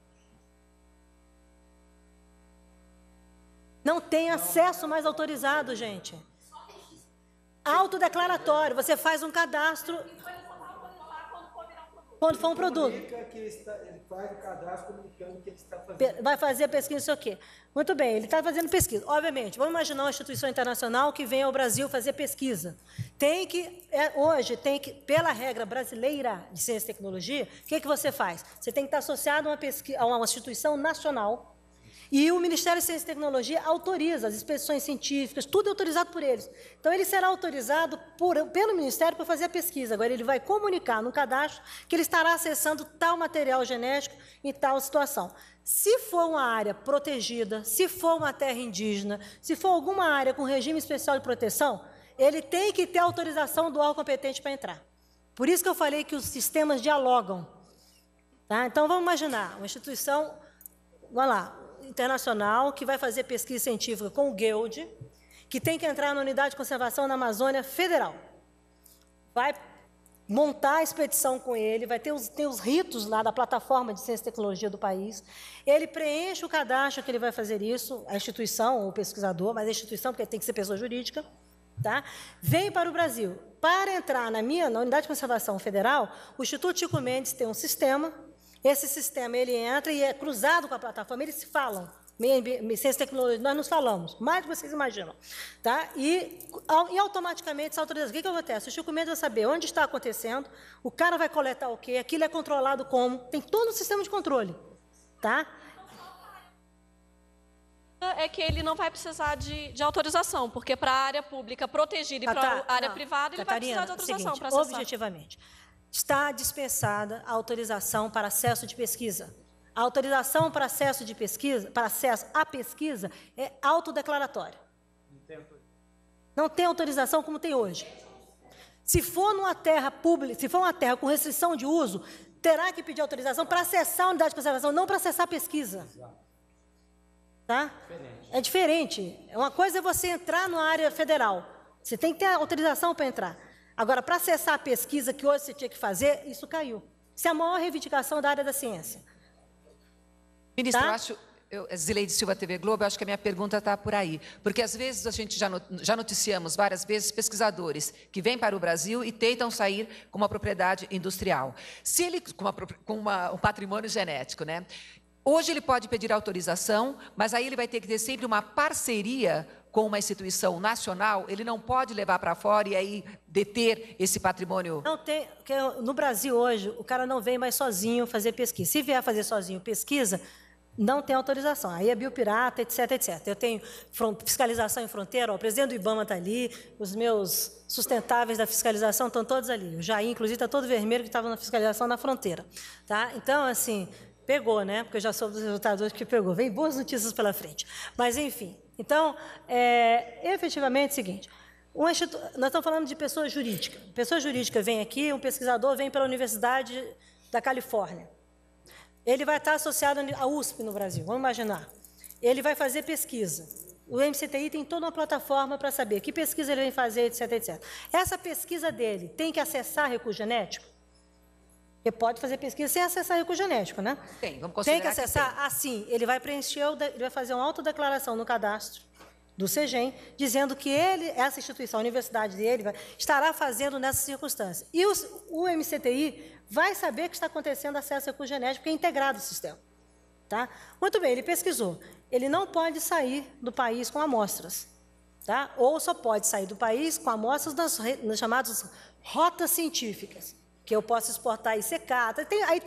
Não tem acesso mais autorizado, gente. Autodeclaratório. Você faz um cadastro... Quando for um produto. Ele faz o cadastro comunicando que ele está fazendo. Vai fazer a pesquisa, não sei o quê. Muito bem, ele está fazendo pesquisa. Obviamente, vamos imaginar uma instituição internacional que vem ao Brasil fazer pesquisa. Hoje, pela regra brasileira de ciência e tecnologia, o que você faz? Você tem que estar associado a uma instituição nacional. E o Ministério de Ciência e Tecnologia autoriza as expedições científicas, tudo é autorizado por eles. Então, ele será autorizado pelo Ministério para fazer a pesquisa. Agora, ele vai comunicar no cadastro que ele estará acessando tal material genético em tal situação. Se for uma área protegida, se for uma terra indígena, se for alguma área com regime especial de proteção, ele tem que ter autorização do órgão competente para entrar. Por isso que eu falei que os sistemas dialogam. Tá? Então, vamos imaginar uma instituição, vamos lá, internacional, que vai fazer pesquisa científica com o GEOD, que tem que entrar na unidade de conservação na Amazônia Federal. Vai montar a expedição com ele, vai ter os ritos lá da plataforma de ciência e tecnologia do país, ele preenche o cadastro que ele vai fazer isso, a instituição ou o pesquisador, mas a instituição, porque tem que ser pessoa jurídica, tá? Vem para o Brasil. Para entrar na Unidade de Conservação Federal, o Instituto Chico Mendes tem um sistema, esse sistema ele entra e é cruzado com a plataforma, eles se falam, ciência e tecnologia, nós nos falamos, mais do que vocês imaginam. Tá? E automaticamente, essa autorização, o que acontece? O Chico Mendes vai saber onde está acontecendo, o cara vai coletar o quê, aquilo é controlado como, tem todo um sistema de controle. Tá? É que ele não vai precisar de autorização, porque para a área pública protegida e para a área privada, ele vai precisar de autorização para acessar. Objetivamente, está dispensada a autorização para acesso de pesquisa. A autorização para acesso de pesquisa, para acesso à pesquisa, é autodeclaratória. Não tem autorização como tem hoje. Se for numa terra pública, se for uma terra com restrição de uso, terá que pedir autorização para acessar a unidade de conservação, não para acessar a pesquisa. Tá? É diferente. Uma coisa é você entrar na área federal. Você tem que ter autorização para entrar. Agora, para acessar a pesquisa que hoje você tinha que fazer, isso caiu. Isso é a maior reivindicação da área da ciência. Ministra, tá? Zileide Silva, TV Globo, eu acho que a minha pergunta está por aí. Porque, às vezes, a gente já noticiamos várias vezes pesquisadores que vêm para o Brasil e tentam sair com uma propriedade industrial. Se ele, com um patrimônio genético, né? Hoje ele pode pedir autorização, mas aí ele vai ter que ter sempre uma parceria com uma instituição nacional, ele não pode levar para fora e aí deter esse patrimônio? Não tem, porque no Brasil hoje, o cara não vem mais sozinho fazer pesquisa. Se vier fazer sozinho pesquisa, não tem autorização. Aí é biopirata, etc, etc. Eu tenho fiscalização em fronteira, ó, o presidente do IBAMA está ali, os meus sustentáveis da fiscalização estão todos ali. O Jair, inclusive, está todo vermelho, que estava na fiscalização na fronteira. Tá? Então, assim, pegou, né? Porque eu já soube dos resultados hoje que pegou. Vem boas notícias pela frente. Mas, enfim. Então, efetivamente, é o seguinte, nós estamos falando de pessoa jurídica. Pessoa jurídica vem aqui, um pesquisador vem pela Universidade da Califórnia. Ele vai estar associado à USP no Brasil, vamos imaginar. Ele vai fazer pesquisa. O MCTI tem toda uma plataforma para saber que pesquisa ele vem fazer, etc, etc. Essa pesquisa dele tem que acessar recurso genético? Ele pode fazer pesquisa sem acessar recurso genético, né? Vamos considerar tem que acessar? Assim, ele vai preencher, ele vai fazer uma autodeclaração no cadastro do CEGEM, dizendo que ele, essa instituição, a universidade dele, estará fazendo nessa circunstância. E o MCTI vai saber que está acontecendo acesso a recurso genético, porque é integrado o sistema. Tá? Muito bem, ele pesquisou. Ele não pode sair do país com amostras. Tá? Ou só pode sair do país com amostras nas chamadas rotas científicas, que eu posso exportar e secar.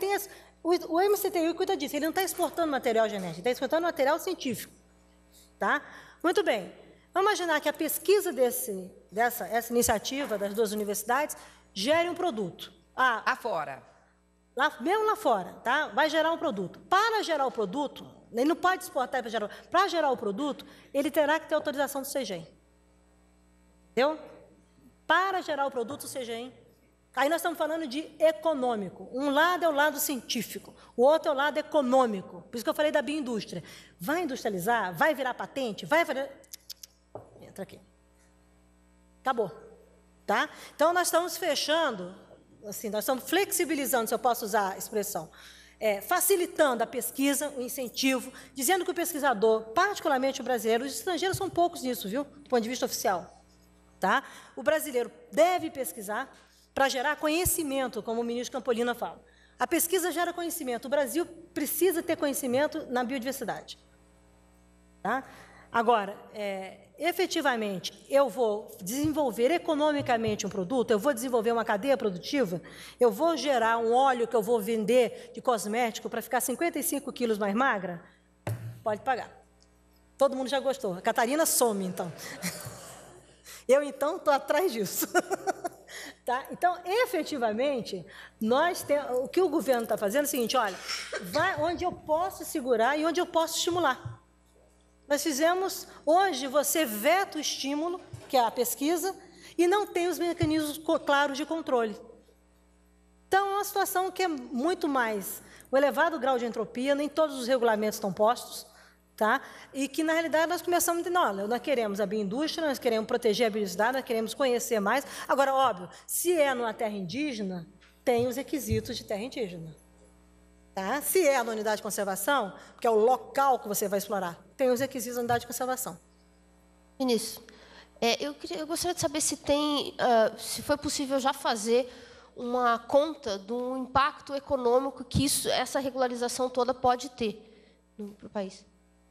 O MCTI cuida disso, ele não está exportando material genético, ele está exportando material científico. Tá? Muito bem. Vamos imaginar que a pesquisa essa iniciativa das duas universidades gere um produto. Fora. Mesmo lá fora, tá? Vai gerar um produto. Para gerar o produto, ele não pode exportar para gerar. Para gerar o produto, ele terá que ter autorização do CEGEM. Entendeu? Para gerar o produto, o CEGEM. Aí nós estamos falando de econômico. Um lado é o lado científico, o outro é o lado econômico. Por isso que eu falei da bioindústria. Vai industrializar? Vai virar patente? Vai fazer... Entra aqui. Acabou. Tá? Então, nós estamos fechando, assim, nós estamos flexibilizando, se eu posso usar a expressão, facilitando a pesquisa, o incentivo, dizendo que o pesquisador, particularmente o brasileiro, os estrangeiros são poucos nisso, viu? Do ponto de vista oficial. Tá? O brasileiro deve pesquisar para gerar conhecimento, como o ministro Campolina fala. A pesquisa gera conhecimento. O Brasil precisa ter conhecimento na biodiversidade. Tá? Agora, efetivamente, eu vou desenvolver economicamente um produto, eu vou desenvolver uma cadeia produtiva, eu vou gerar um óleo que eu vou vender de cosmético para ficar 55 quilos mais magra? Pode pagar. Todo mundo já gostou. A Catarina some, então. Eu, então, estou atrás disso. Tá? Então, efetivamente, o que o governo está fazendo é o seguinte, olha, vai onde eu posso segurar e onde eu posso estimular. Nós fizemos, hoje, você veta o estímulo, que é a pesquisa, e não tem os mecanismos claros de controle. Então, é uma situação que é muito mais o elevado grau de entropia, nem todos os regulamentos estão postos, Tá? E que, na realidade, nós começamos a entender, olha, nós queremos a bioindústria, nós queremos proteger a biodiversidade, nós queremos conhecer mais. Agora, óbvio, se é numa terra indígena, tem os requisitos de terra indígena. Tá? Se é na unidade de conservação, que é o local que você vai explorar, tem os requisitos da unidade de conservação. Ministro, eu gostaria de saber se se foi possível já fazer uma conta do impacto econômico que essa regularização toda pode ter para o país.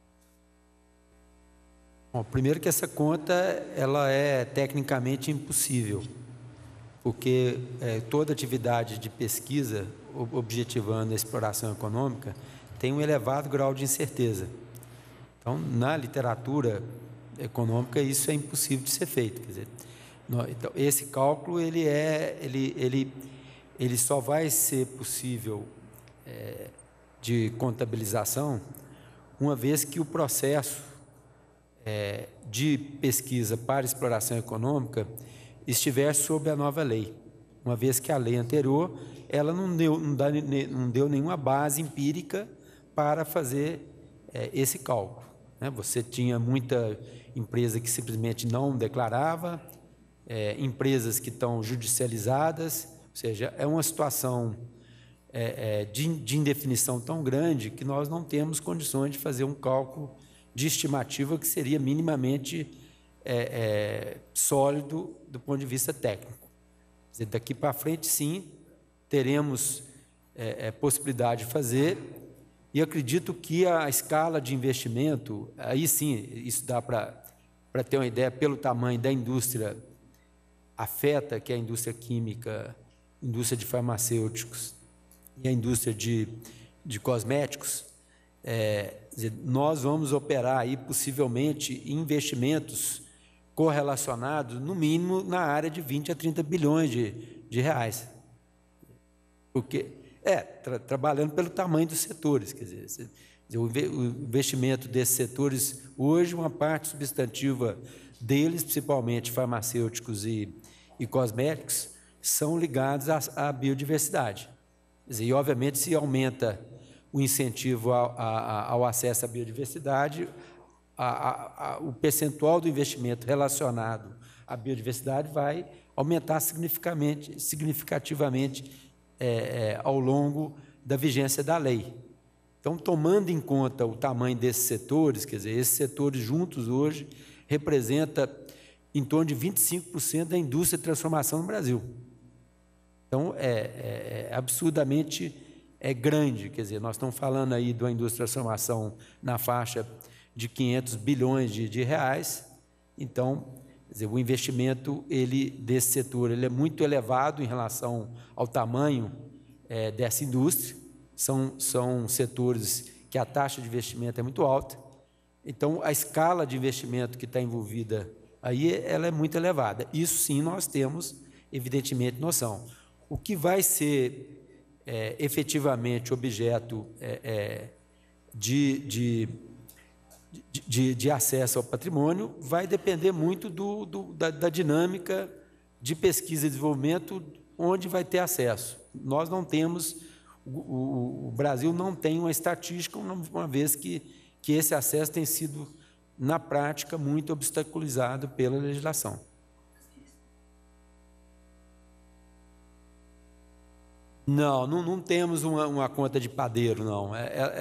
Bom, primeiro que essa conta ela é tecnicamente impossível, porque toda atividade de pesquisa objetivando a exploração econômica tem um elevado grau de incerteza. Então, na literatura econômica, isso é impossível de ser feito. Quer dizer, então, esse cálculo ele só vai ser possível de contabilização uma vez que o processo de pesquisa para exploração econômica estiver sob a nova lei, uma vez que a lei anterior ela não deu nenhuma base empírica para fazer esse cálculo, né? Você tinha muita empresa que simplesmente não declarava, empresas que estão judicializadas, ou seja, é uma situação de indefinição tão grande que nós não temos condições de fazer um cálculo de estimativa que seria minimamente sólido do ponto de vista técnico. Quer dizer, daqui para frente, sim, teremos possibilidade de fazer, e acredito que a escala de investimento, aí sim, isso dá para ter uma ideia, pelo tamanho da indústria afeta, que é a indústria química, indústria de farmacêuticos e a indústria de cosméticos, nós vamos operar aí possivelmente investimentos correlacionados, no mínimo, na área de 20 a 30 bilhões de reais. Porque, trabalhando pelo tamanho dos setores, quer dizer, o investimento desses setores, hoje, uma parte substantiva deles, principalmente farmacêuticos e cosméticos, são ligados à biodiversidade. Quer dizer, e, obviamente, se aumenta o incentivo ao acesso à biodiversidade, o percentual do investimento relacionado à biodiversidade vai aumentar significativamente ao longo da vigência da lei. Então, tomando em conta o tamanho desses setores, quer dizer, esses setores juntos hoje representam em torno de 25% da indústria de transformação no Brasil. Então, absurdamente grande, quer dizer, nós estamos falando aí de uma indústria de transformação na faixa de 500 bilhões de reais. Então, quer dizer, o investimento desse setor ele é muito elevado em relação ao tamanho dessa indústria. São setores que a taxa de investimento é muito alta. Então, a escala de investimento que está envolvida aí ela é muito elevada. Isso sim nós temos, evidentemente, noção. O que vai ser efetivamente objeto de acesso ao patrimônio vai depender muito da dinâmica de pesquisa e desenvolvimento onde vai ter acesso. Nós não temos, o Brasil não tem uma estatística, uma vez que esse acesso tem sido, na prática, muito obstaculizado pela legislação. Não temos uma conta de padeiro, não.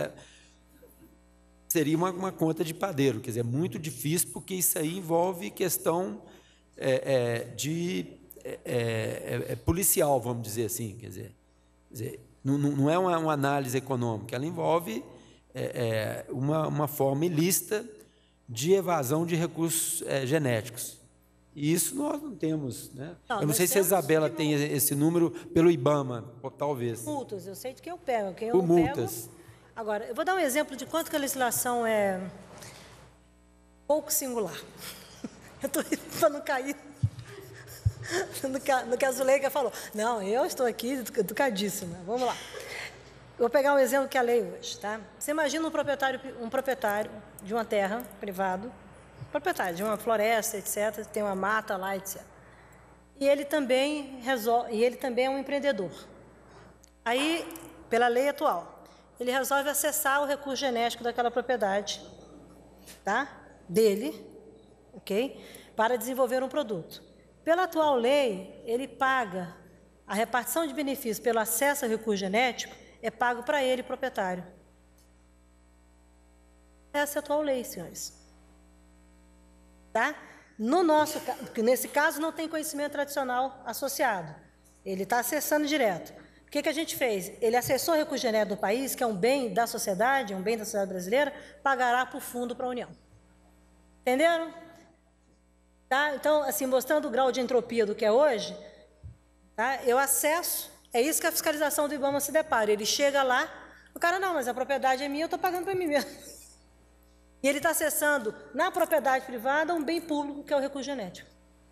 Seria uma conta de padeiro, quer dizer, é muito difícil, porque isso aí envolve questão policial, vamos dizer assim, quer dizer não é uma análise econômica, ela envolve uma forma ilícita de evasão de recursos genéticos. E isso nós não temos, né? Eu não sei se a Isabela tem esse número pelo IBAMA, talvez. Multas, eu sei de quem eu pego, quem eu por não multas. Pego. Agora, eu vou dar um exemplo de quanto que a legislação é pouco singular. Eu estou para não cair no que a Zuleika falou. Não, eu estou aqui educadíssima. Vamos lá. Eu vou pegar um exemplo que é a lei hoje, tá? Você imagina um proprietário de uma terra privado, proprietário de uma floresta, etc., tem uma mata lá, etc. E ele também é um empreendedor. Aí, pela lei atual, ele resolve acessar o recurso genético daquela propriedade tá? Dele, ok? Para desenvolver um produto. Pela atual lei, ele paga a repartição de benefícios pelo acesso ao recurso genético, é pago para ele, proprietário. Essa é a atual lei, senhores. Tá? Nesse caso, não tem conhecimento tradicional associado. Ele está acessando direto. O que a gente fez? Ele acessou o recurso genético do país, que é um bem da sociedade, brasileira, pagará para o fundo, para a União. Entenderam? Tá? Então, assim, mostrando o grau de entropia do que é hoje, tá? Eu acesso, é isso que a fiscalização do IBAMA se depara. Ele chega lá, o cara, não, mas a propriedade é minha, eu estou pagando para mim mesmo. E ele está acessando, na propriedade privada, um bem público, que é o recurso genético.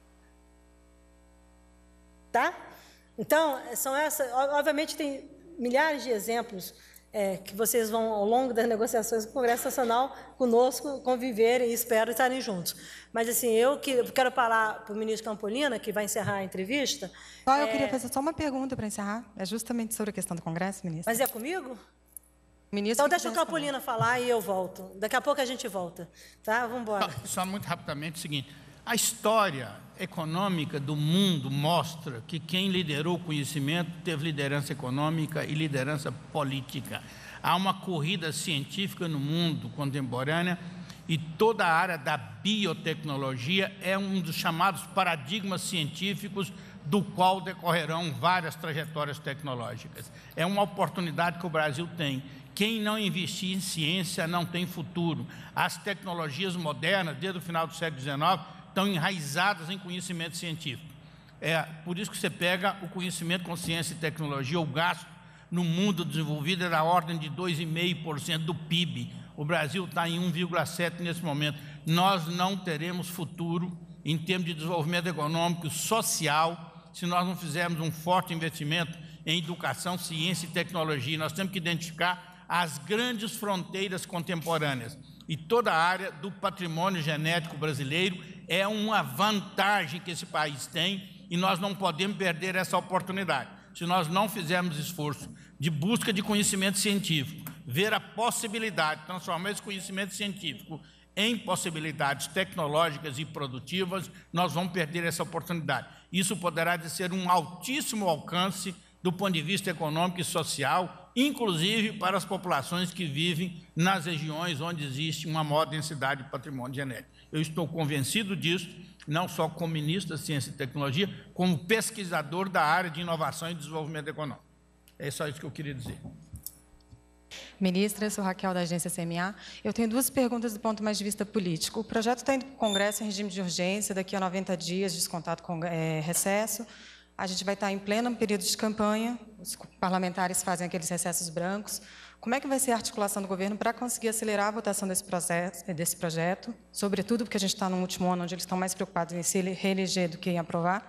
Tá? Então, obviamente, tem milhares de exemplos que vocês vão, ao longo das negociações do Congresso Nacional, conosco, conviverem e espero estarem juntos. Mas, assim, eu quero falar para o ministro Campolina, que vai encerrar a entrevista. Eu queria fazer só uma pergunta para encerrar. É justamente sobre a questão do Congresso, ministro. Mas é comigo? Ministro, então, deixa o Campolina falar e eu volto. Daqui a pouco a gente volta. Tá? Vamos embora. Só muito rapidamente o seguinte. A história econômica do mundo mostra que quem liderou o conhecimento teve liderança econômica e liderança política. Há uma corrida científica no mundo contemporâneo e toda a área da biotecnologia é um dos chamados paradigmas científicos do qual decorrerão várias trajetórias tecnológicas. É uma oportunidade que o Brasil tem. Quem não investir em ciência não tem futuro. As tecnologias modernas, desde o final do século XIX, estão enraizadas em conhecimento científico. É por isso que você pega o conhecimento com ciência e tecnologia, o gasto no mundo desenvolvido é da ordem de 2,5% do PIB. O Brasil está em 1,7% nesse momento. Nós não teremos futuro em termos de desenvolvimento econômico e social se nós não fizermos um forte investimento em educação, ciência e tecnologia. Nós temos que identificar as grandes fronteiras contemporâneas. E toda a área do patrimônio genético brasileiro é uma vantagem que esse país tem e nós não podemos perder essa oportunidade. Se nós não fizermos esforço de busca de conhecimento científico, ver a possibilidade de transformar esse conhecimento científico em possibilidades tecnológicas e produtivas, nós vamos perder essa oportunidade. Isso poderá ser um altíssimo alcance do ponto de vista econômico e social, inclusive para as populações que vivem nas regiões onde existe uma maior densidade de patrimônio genético. Eu estou convencido disso, não só como ministro da Ciência e Tecnologia, como pesquisador da área de inovação e desenvolvimento econômico. É só isso que eu queria dizer. Ministra, eu sou Raquel, da agência CMA. Eu tenho duas perguntas do ponto mais de vista político. O projeto está indo para o Congresso em regime de urgência, daqui a 90 dias, descontado com recesso. A gente vai estar em pleno período de campanha, os parlamentares fazem aqueles recessos brancos. Como é que vai ser a articulação do governo para conseguir acelerar a votação desse projeto, sobretudo porque a gente está no último ano, onde eles estão mais preocupados em se reeleger do que em aprovar?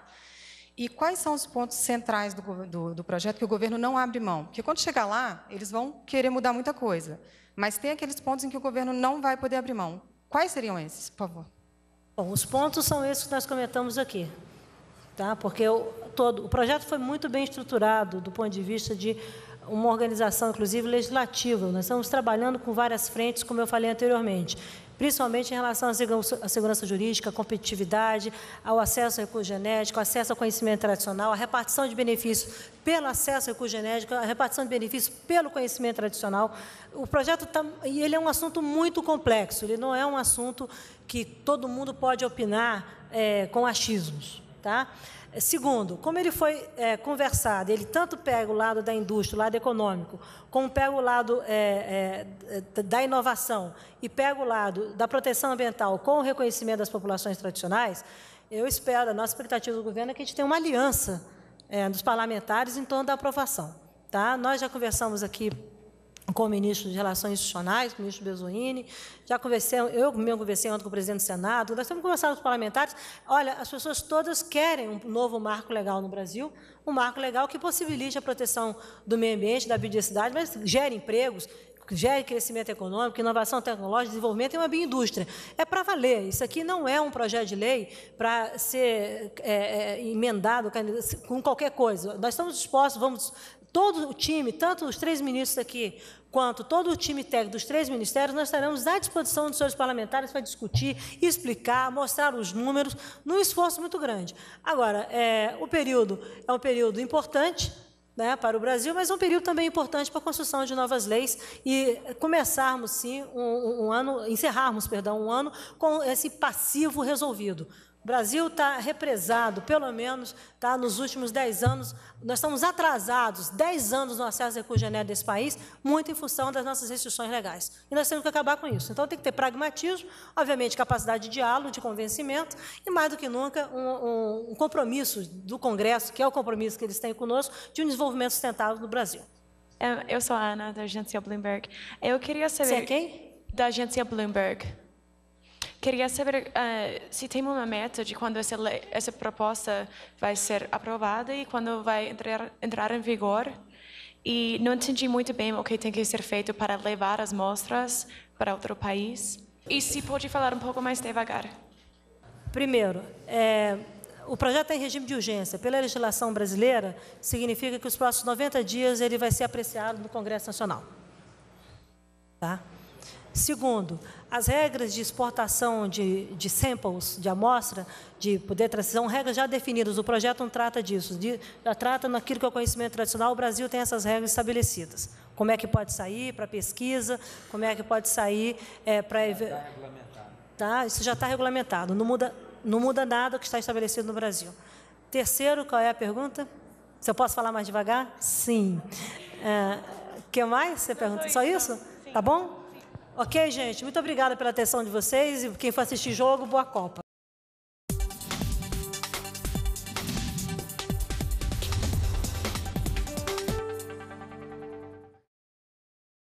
E quais são os pontos centrais do projeto que o governo não abre mão? Porque quando chegar lá, eles vão querer mudar muita coisa, mas tem aqueles pontos em que o governo não vai poder abrir mão. Quais seriam esses, por favor? Bom, os pontos são esses que nós comentamos aqui. Tá? Porque o projeto foi muito bem estruturado do ponto de vista de uma organização, inclusive, legislativa. Nós estamos trabalhando com várias frentes, como eu falei anteriormente, principalmente em relação à segurança jurídica, à competitividade, ao acesso ao recurso genético, ao acesso ao conhecimento tradicional, à repartição de benefícios pelo acesso ao recurso genético, à repartição de benefícios pelo conhecimento tradicional. O projeto ele é um assunto muito complexo, ele não é um assunto que todo mundo pode opinar com achismos. Tá? Segundo, como ele foi conversado, ele tanto pega o lado da indústria, o lado econômico, como pega o lado da inovação e pega o lado da proteção ambiental com o reconhecimento das populações tradicionais, eu espero, a nossa expectativa do governo é que a gente tenha uma aliança dos parlamentares em torno da aprovação. Tá? Nós já conversamos aqui com o ministro de Relações Institucionais, com o ministro Bezoini, já conversei, eu mesmo conversei ontem com o presidente do Senado, nós estamos conversando com os parlamentares. Olha, as pessoas todas querem um novo marco legal no Brasil, um marco legal que possibilite a proteção do meio ambiente, da biodiversidade, mas gere empregos, gere crescimento econômico, inovação tecnológica, desenvolvimento e uma bioindústria. É para valer. Isso aqui não é um projeto de lei para ser emendado com qualquer coisa. Nós estamos dispostos, vamos todo o time, tanto os 3 ministros aqui, quanto todo o time técnico dos 3 ministérios, nós estaremos à disposição dos senhores parlamentares para discutir, explicar, mostrar os números, num esforço muito grande. Agora, o período é um período importante, né, para o Brasil, mas é um período também importante para a construção de novas leis e começarmos, sim, encerrarmos, um ano com esse passivo resolvido. O Brasil está represado, pelo menos, nos últimos 10 anos, nós estamos atrasados 10 anos no acesso a recursos genéticos desse país, muito em função das nossas restrições legais. E nós temos que acabar com isso. Então, tem que ter pragmatismo, obviamente, capacidade de diálogo, de convencimento, e, mais do que nunca, um compromisso do Congresso, que é o compromisso que eles têm conosco, de um desenvolvimento sustentável do Brasil. Eu sou a Ana, da agência Bloomberg. Eu queria saber... Você é quem? Da agência Bloomberg. Queria saber se tem uma meta de quando essa proposta vai ser aprovada e quando vai entrar em vigor. E não entendi muito bem o que tem que ser feito para levar as amostras para outro país. E se pode falar um pouco mais devagar. Primeiro, o projeto é em regime de urgência. Pela legislação brasileira, significa que os próximos 90 dias ele vai ser apreciado no Congresso Nacional. Tá? Segundo, as regras de exportação de samples, de amostra, de poder trazer, são regras já definidas. O projeto não trata disso. Já trata naquilo que é o conhecimento tradicional. O Brasil tem essas regras estabelecidas. Como é que pode sair para pesquisa, como é que pode sair para... Está regulamentado. Tá? Isso já está regulamentado. Não muda nada o que está estabelecido no Brasil. Terceiro, qual é a pergunta? Se eu posso falar mais devagar? Sim. O que mais você pergunta? Só isso? Sim. Tá bom? Ok, gente? Muito obrigada pela atenção de vocês e quem for assistir jogo, boa Copa.